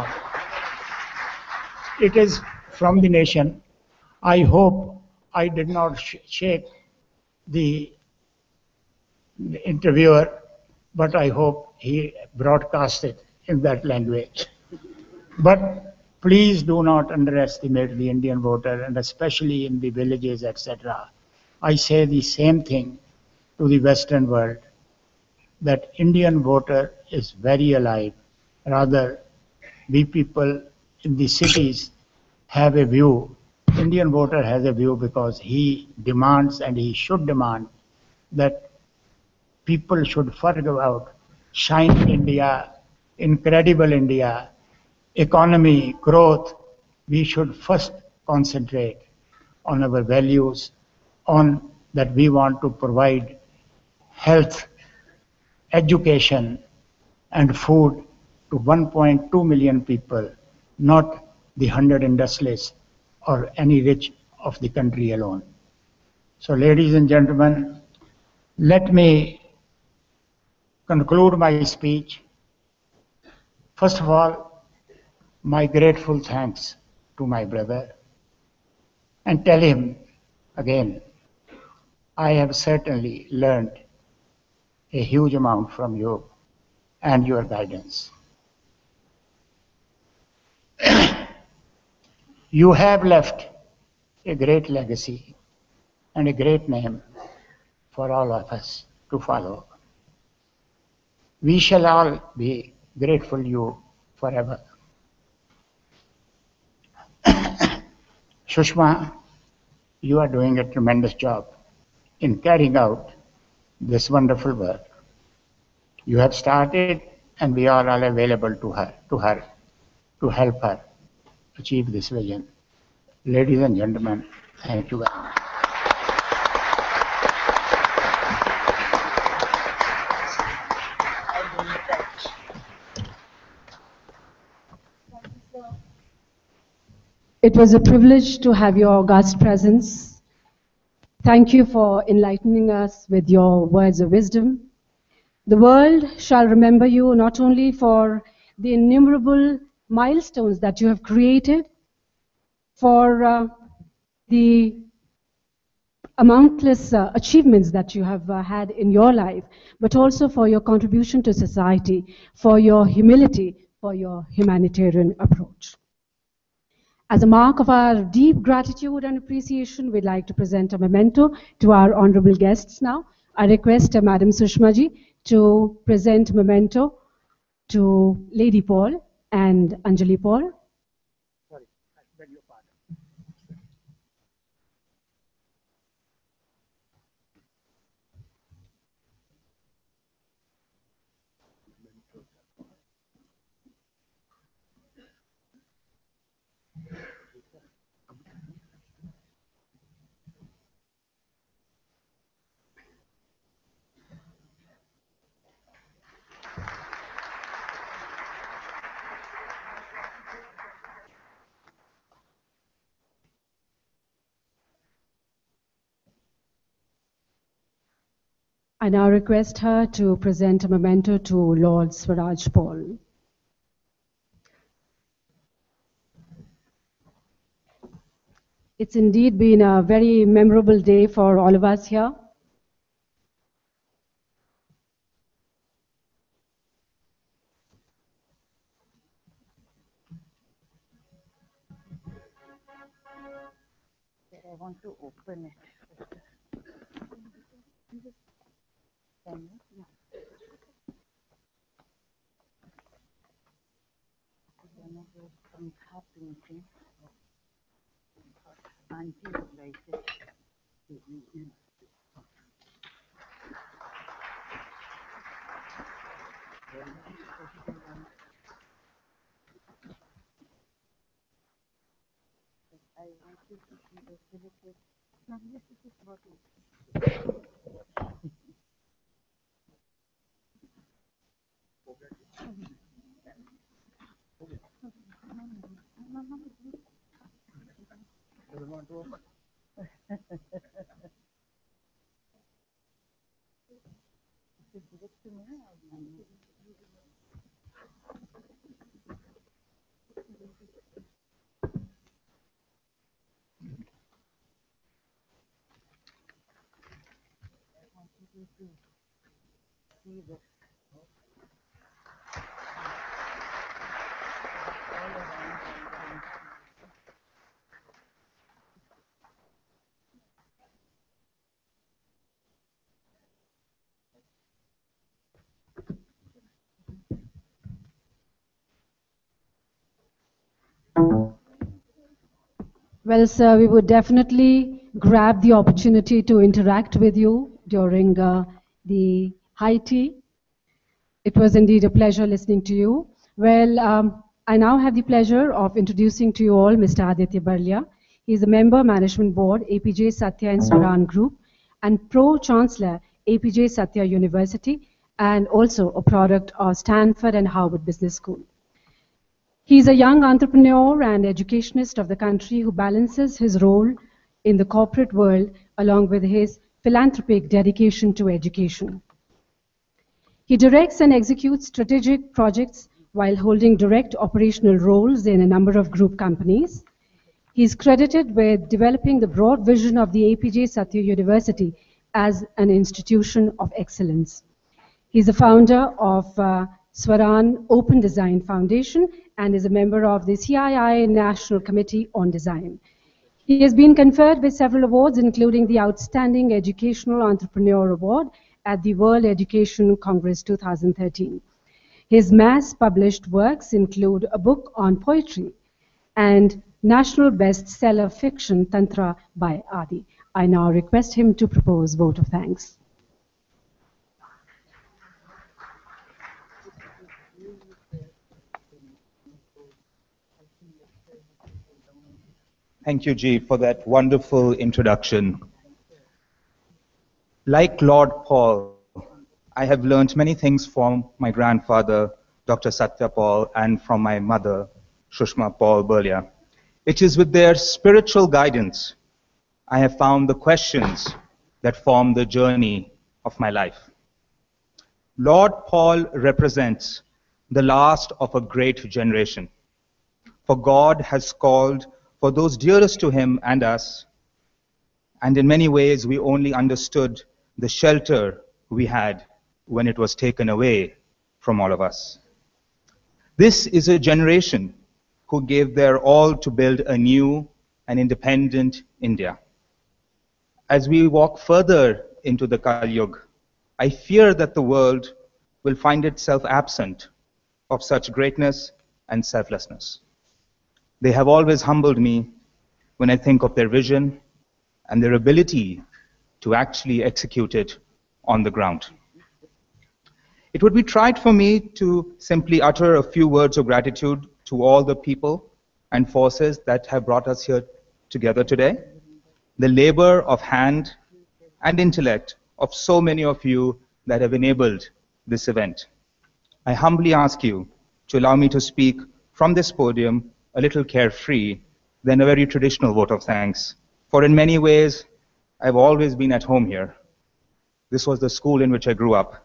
It is from the nation. I hope I did not shake the interviewer, but I hope he broadcast it in that language. But please do not underestimate the Indian voter, and especially in the villages, etc. I say the same thing to the Western world, that Indian voter is very alive. Rather, we people in the cities have a view. Indian voter has a view because he demands, and he should demand, that people should forget about shine India, incredible India, economy, growth. We should first concentrate on our values, on that we want to provide health, education, and food to 1.2 million people, not the 100 industrialists or any rich of the country alone. So, ladies and gentlemen, let me conclude my speech. First of all, my grateful thanks to my brother, and tell him again, I have certainly learned a huge amount from you and your guidance. You have left a great legacy and a great name for all of us to follow. We shall all be grateful to you forever. Sushma, you are doing a tremendous job in carrying out this wonderful work. You have started, and we are all available to her, to help her achieve this vision. Ladies and gentlemen, thank you very much. It was a privilege to have your august presence. Thank you for enlightening us with your words of wisdom. The world shall remember you not only for the innumerable milestones that you have created, for the amountless achievements that you have had in your life, but also for your contribution to society, for your humility, for your humanitarian approach. As a mark of our deep gratitude and appreciation, we'd like to present a memento to our honorable guests now. I request Madam Sushma ji to present memento to Lady Paul and Anjali Paul. Sorry, I beg your pardon. I now request her to present a memento to Lord Svraj Paul. It's indeed been a very memorable day for all of us here. I want to open it. Auntie would like it. I want you to see the Philippines. Now, this is bottle. Doesn't want to open. Give it to me. I want you to see this. All around. Well, sir, we would definitely grab the opportunity to interact with you during the high tea. It was indeed a pleasure listening to you. Well, I now have the pleasure of introducing to you all Mr. Aditya Barlia. He is a member management board, APJ Satya and Svrán Group, and pro-chancellor, APJ Satya University, and also a product of Stanford and Harvard Business School. He is a young entrepreneur and educationist of the country who balances his role in the corporate world along with his philanthropic dedication to education. He directs and executes strategic projects while holding direct operational roles in a number of group companies. He is credited with developing the broad vision of the APJ Satya University as an institution of excellence. He is the founder of Svrán Open Design Foundation and is a member of the CII National Committee on Design. He has been conferred with several awards, including the Outstanding Educational Entrepreneur Award at the World Education Congress 2013. His mass-published works include a book on poetry and national bestseller fiction Tantra by Adi. I now request him to propose vote of thanks. Thank you, G, for that wonderful introduction. Like Lord Paul, I have learned many things from my grandfather, Dr. Satya Paul, and from my mother, Shushma Paul Barlia. It is with their spiritual guidance I have found the questions that form the journey of my life. Lord Paul represents the last of a great generation, for God has called for those dearest to him and us, and in many ways we only understood the shelter we had when it was taken away from all of us. This is a generation who gave their all to build a new and independent India. As we walk further into the Kali Yuga, I fear that the world will find itself absent of such greatness and selflessness. They have always humbled me when I think of their vision and their ability to actually execute it on the ground. It would be trite for me to simply utter a few words of gratitude to all the people and forces that have brought us here together today. The labor of hand and intellect of so many of you that have enabled this event. I humbly ask you to allow me to speak from this podium a little carefree than a very traditional vote of thanks. For in many ways, I've always been at home here. This was the school in which I grew up.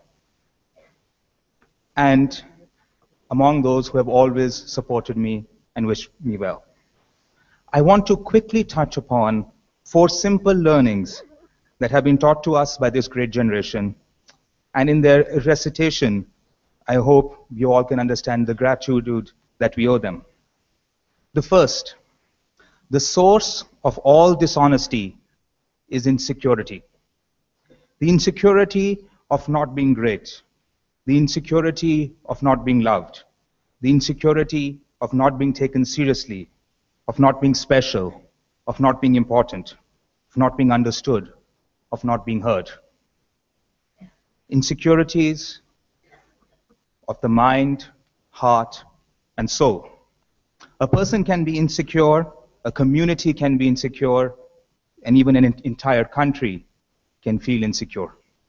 And among those who have always supported me and wished me well. I want to quickly touch upon 4 simple learnings that have been taught to us by this great generation. And in their recitation, I hope you all can understand the gratitude that we owe them. The first, the source of all dishonesty is insecurity. The insecurity of not being great, the insecurity of not being loved, the insecurity of not being taken seriously, of not being special, of not being important, of not being understood, of not being heard. Insecurities of the mind, heart, and soul. A person can be insecure, a community can be insecure, and even an entire country can feel insecure.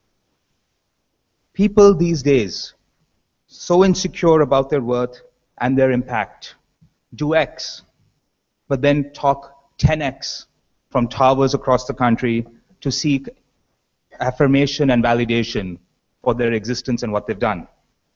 People these days, so insecure about their worth and their impact, do X, but then talk 10X from towers across the country to seek affirmation and validation for their existence and what they've done.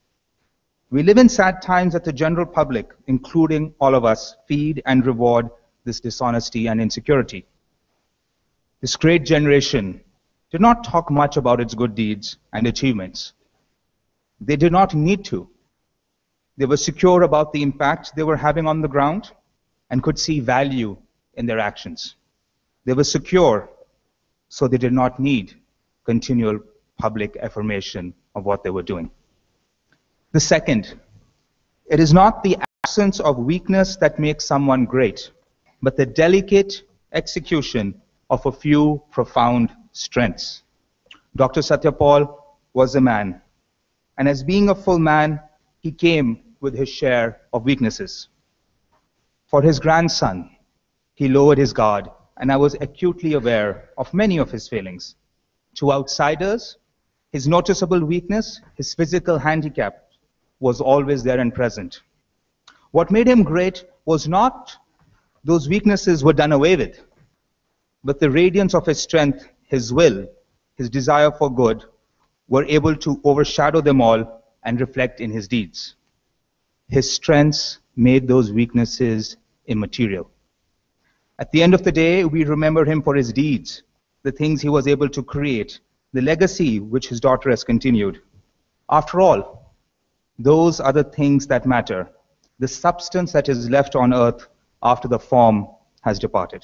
We live in sad times that the general public, including all of us, feed and reward this dishonesty and insecurity. This great generation did not talk much about its good deeds and achievements. They did not need to. They were secure about the impact they were having on the ground and could see value in their actions. They were secure, so they did not need continual public affirmation of what they were doing. The second, it is not the absence of weakness that makes someone great, but the delicate execution of a few profound strengths. Dr. Satyapal was a man, and as being a full man, he came with his share of weaknesses. For his grandson, he lowered his guard, and I was acutely aware of many of his failings. To outsiders, his noticeable weakness, his physical handicap, was always there and present. What made him great was not those weaknesses were done away with, but the radiance of his strength, his will, his desire for good, were able to overshadow them all and reflect in his deeds. His strengths made those weaknesses immaterial. At the end of the day, we remember him for his deeds, the things he was able to create, the legacy which his daughter has continued. After all, those are the things that matter, the substance that is left on earth after the form has departed.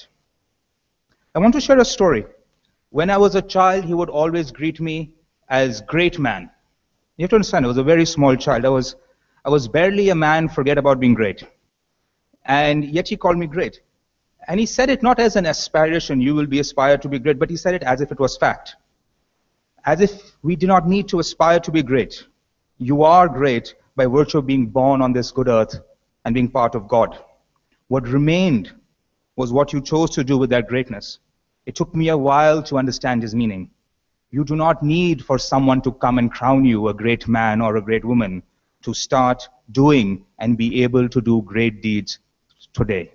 I want to share a story. When I was a child, he would always greet me as great man. You have to understand, I was a very small child. I was barely a man, forget about being great. And yet he called me great. And he said it not as an aspiration, you will be aspired to be great, but he said it as if it was fact. As if we do not need to aspire to be great. You are great by virtue of being born on this good earth and being part of God. What remained was what you chose to do with that greatness. It took me a while to understand his meaning. You do not need for someone to come and crown you a great man or a great woman to start doing and be able to do great deeds today.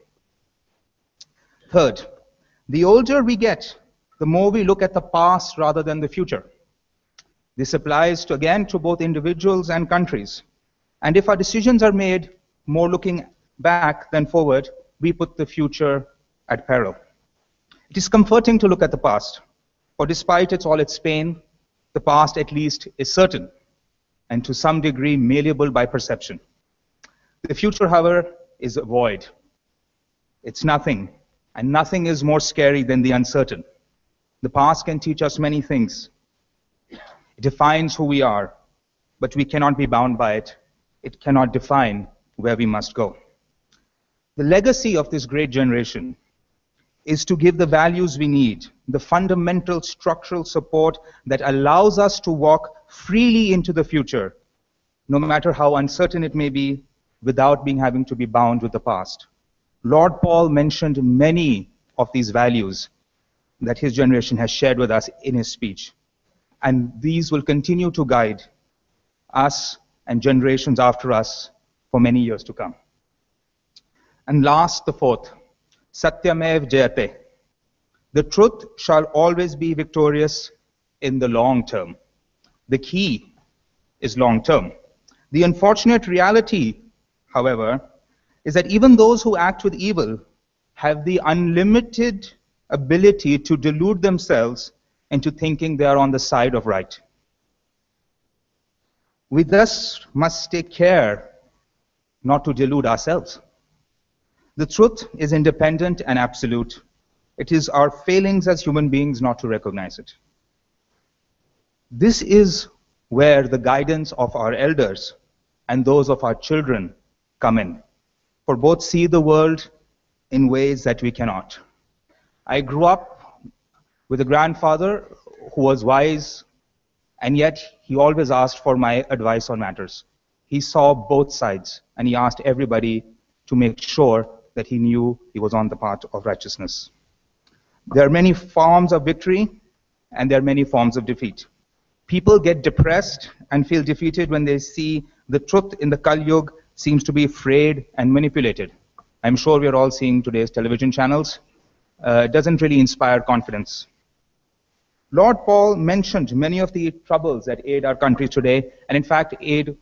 Third, the older we get, the more we look at the past rather than the future. This applies to, again, to both individuals and countries. And if our decisions are made more looking back than forward, we put the future at peril. It is comforting to look at the past, for despite all its pain, the past at least is certain, and to some degree malleable by perception. The future, however, is a void. It's nothing, and nothing is more scary than the uncertain. The past can teach us many things. It defines who we are, but we cannot be bound by it. It cannot define where we must go. The legacy of this great generation is to give the values we need, the fundamental structural support that allows us to walk freely into the future, no matter how uncertain it may be, without having to be bound with the past. Lord Paul mentioned many of these values that his generation has shared with us in his speech. And these will continue to guide us and generations after us for many years to come. And last, the fourth, Satyamev Jayate. The truth shall always be victorious in the long term. The key is long term. The unfortunate reality, however, is that even those who act with evil have the unlimited ability to delude themselves into thinking they are on the side of right. We thus must take care not to delude ourselves. The truth is independent and absolute. It is our failings as human beings not to recognize it. This is where the guidance of our elders and those of our children come in, for both see the world in ways that we cannot. I grew up with a grandfather who was wise, and yet he always asked for my advice on matters. He saw both sides, and he asked everybody to make sure that he knew he was on the path of righteousness. There are many forms of victory, and there are many forms of defeat. People get depressed and feel defeated when they see the truth in the Kali Yuga seems to be frayed and manipulated. I'm sure we're all seeing today's television channels. It doesn't really inspire confidence. Lord Paul mentioned many of the troubles that ail our country today, and in fact ail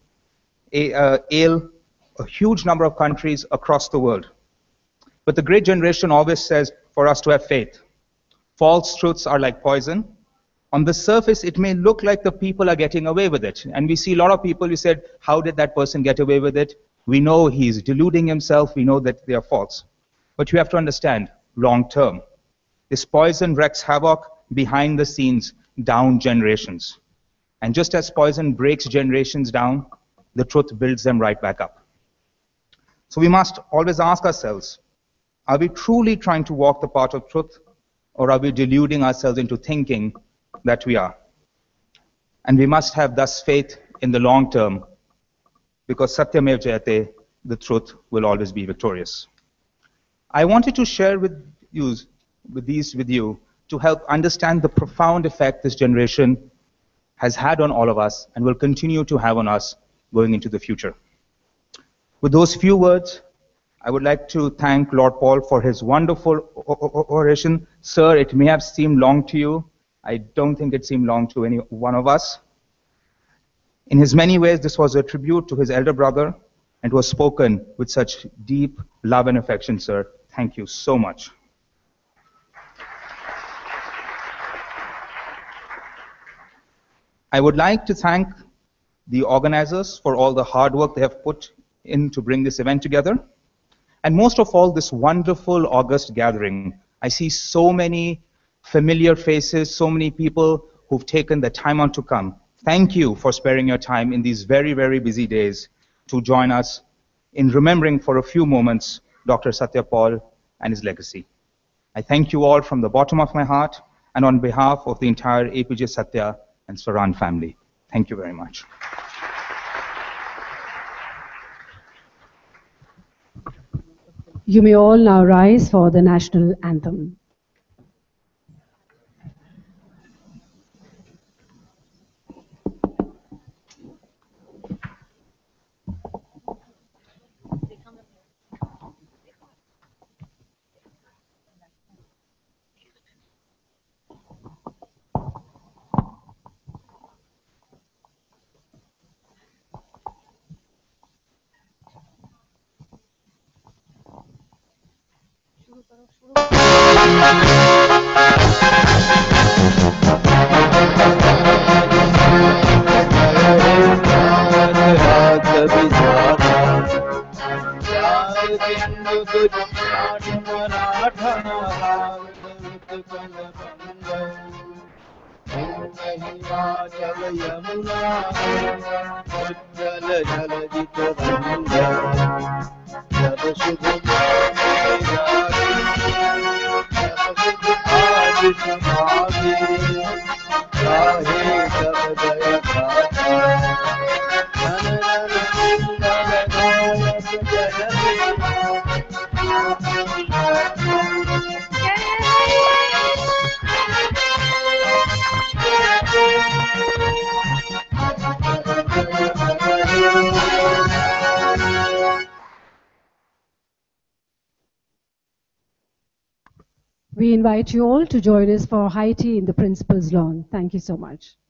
a huge number of countries across the world. But the great generation always says for us to have faith. False truths are like poison. On the surface, it may look like the people are getting away with it. And we see a lot of people who said, how did that person get away with it? We know he's deluding himself. We know that they are false. But you have to understand, long term, this poison wreaks havoc behind the scenes, down generations. And just as poison breaks generations down, the truth builds them right back up. So we must always ask ourselves, are we truly trying to walk the path of truth, or are we deluding ourselves into thinking that we are? And we must have thus faith in the long term, because Satyamev Jayate, the truth will always be victorious. I wanted to share with you to help understand the profound effect this generation has had on all of us and will continue to have on us going into the future. With those few words, I would like to thank Lord Paul for his wonderful oration. Sir, it may have seemed long to you. I don't think it seemed long to any one of us. In his many ways, this was a tribute to his elder brother, and was spoken with such deep love and affection, sir. Thank you so much. I would like to thank the organizers for all the hard work they have put in to bring this event together. And most of all, this wonderful August gathering. I see so many familiar faces, so many people who've taken the time out to come. Thank you for sparing your time in these very, very busy days to join us in remembering for a few moments Dr. Satya Paul and his legacy. I thank you all from the bottom of my heart and on behalf of the entire Apejay Satya and Svrán family. Thank you very much. You may all now rise for the national anthem. शुरू करो शुरू हिमाचल यमुना उज्जल जलधित जब शुभ आज समाधि चाहे जब जय We invite you all to join us for high tea in the Principal's Lawn. Thank you so much.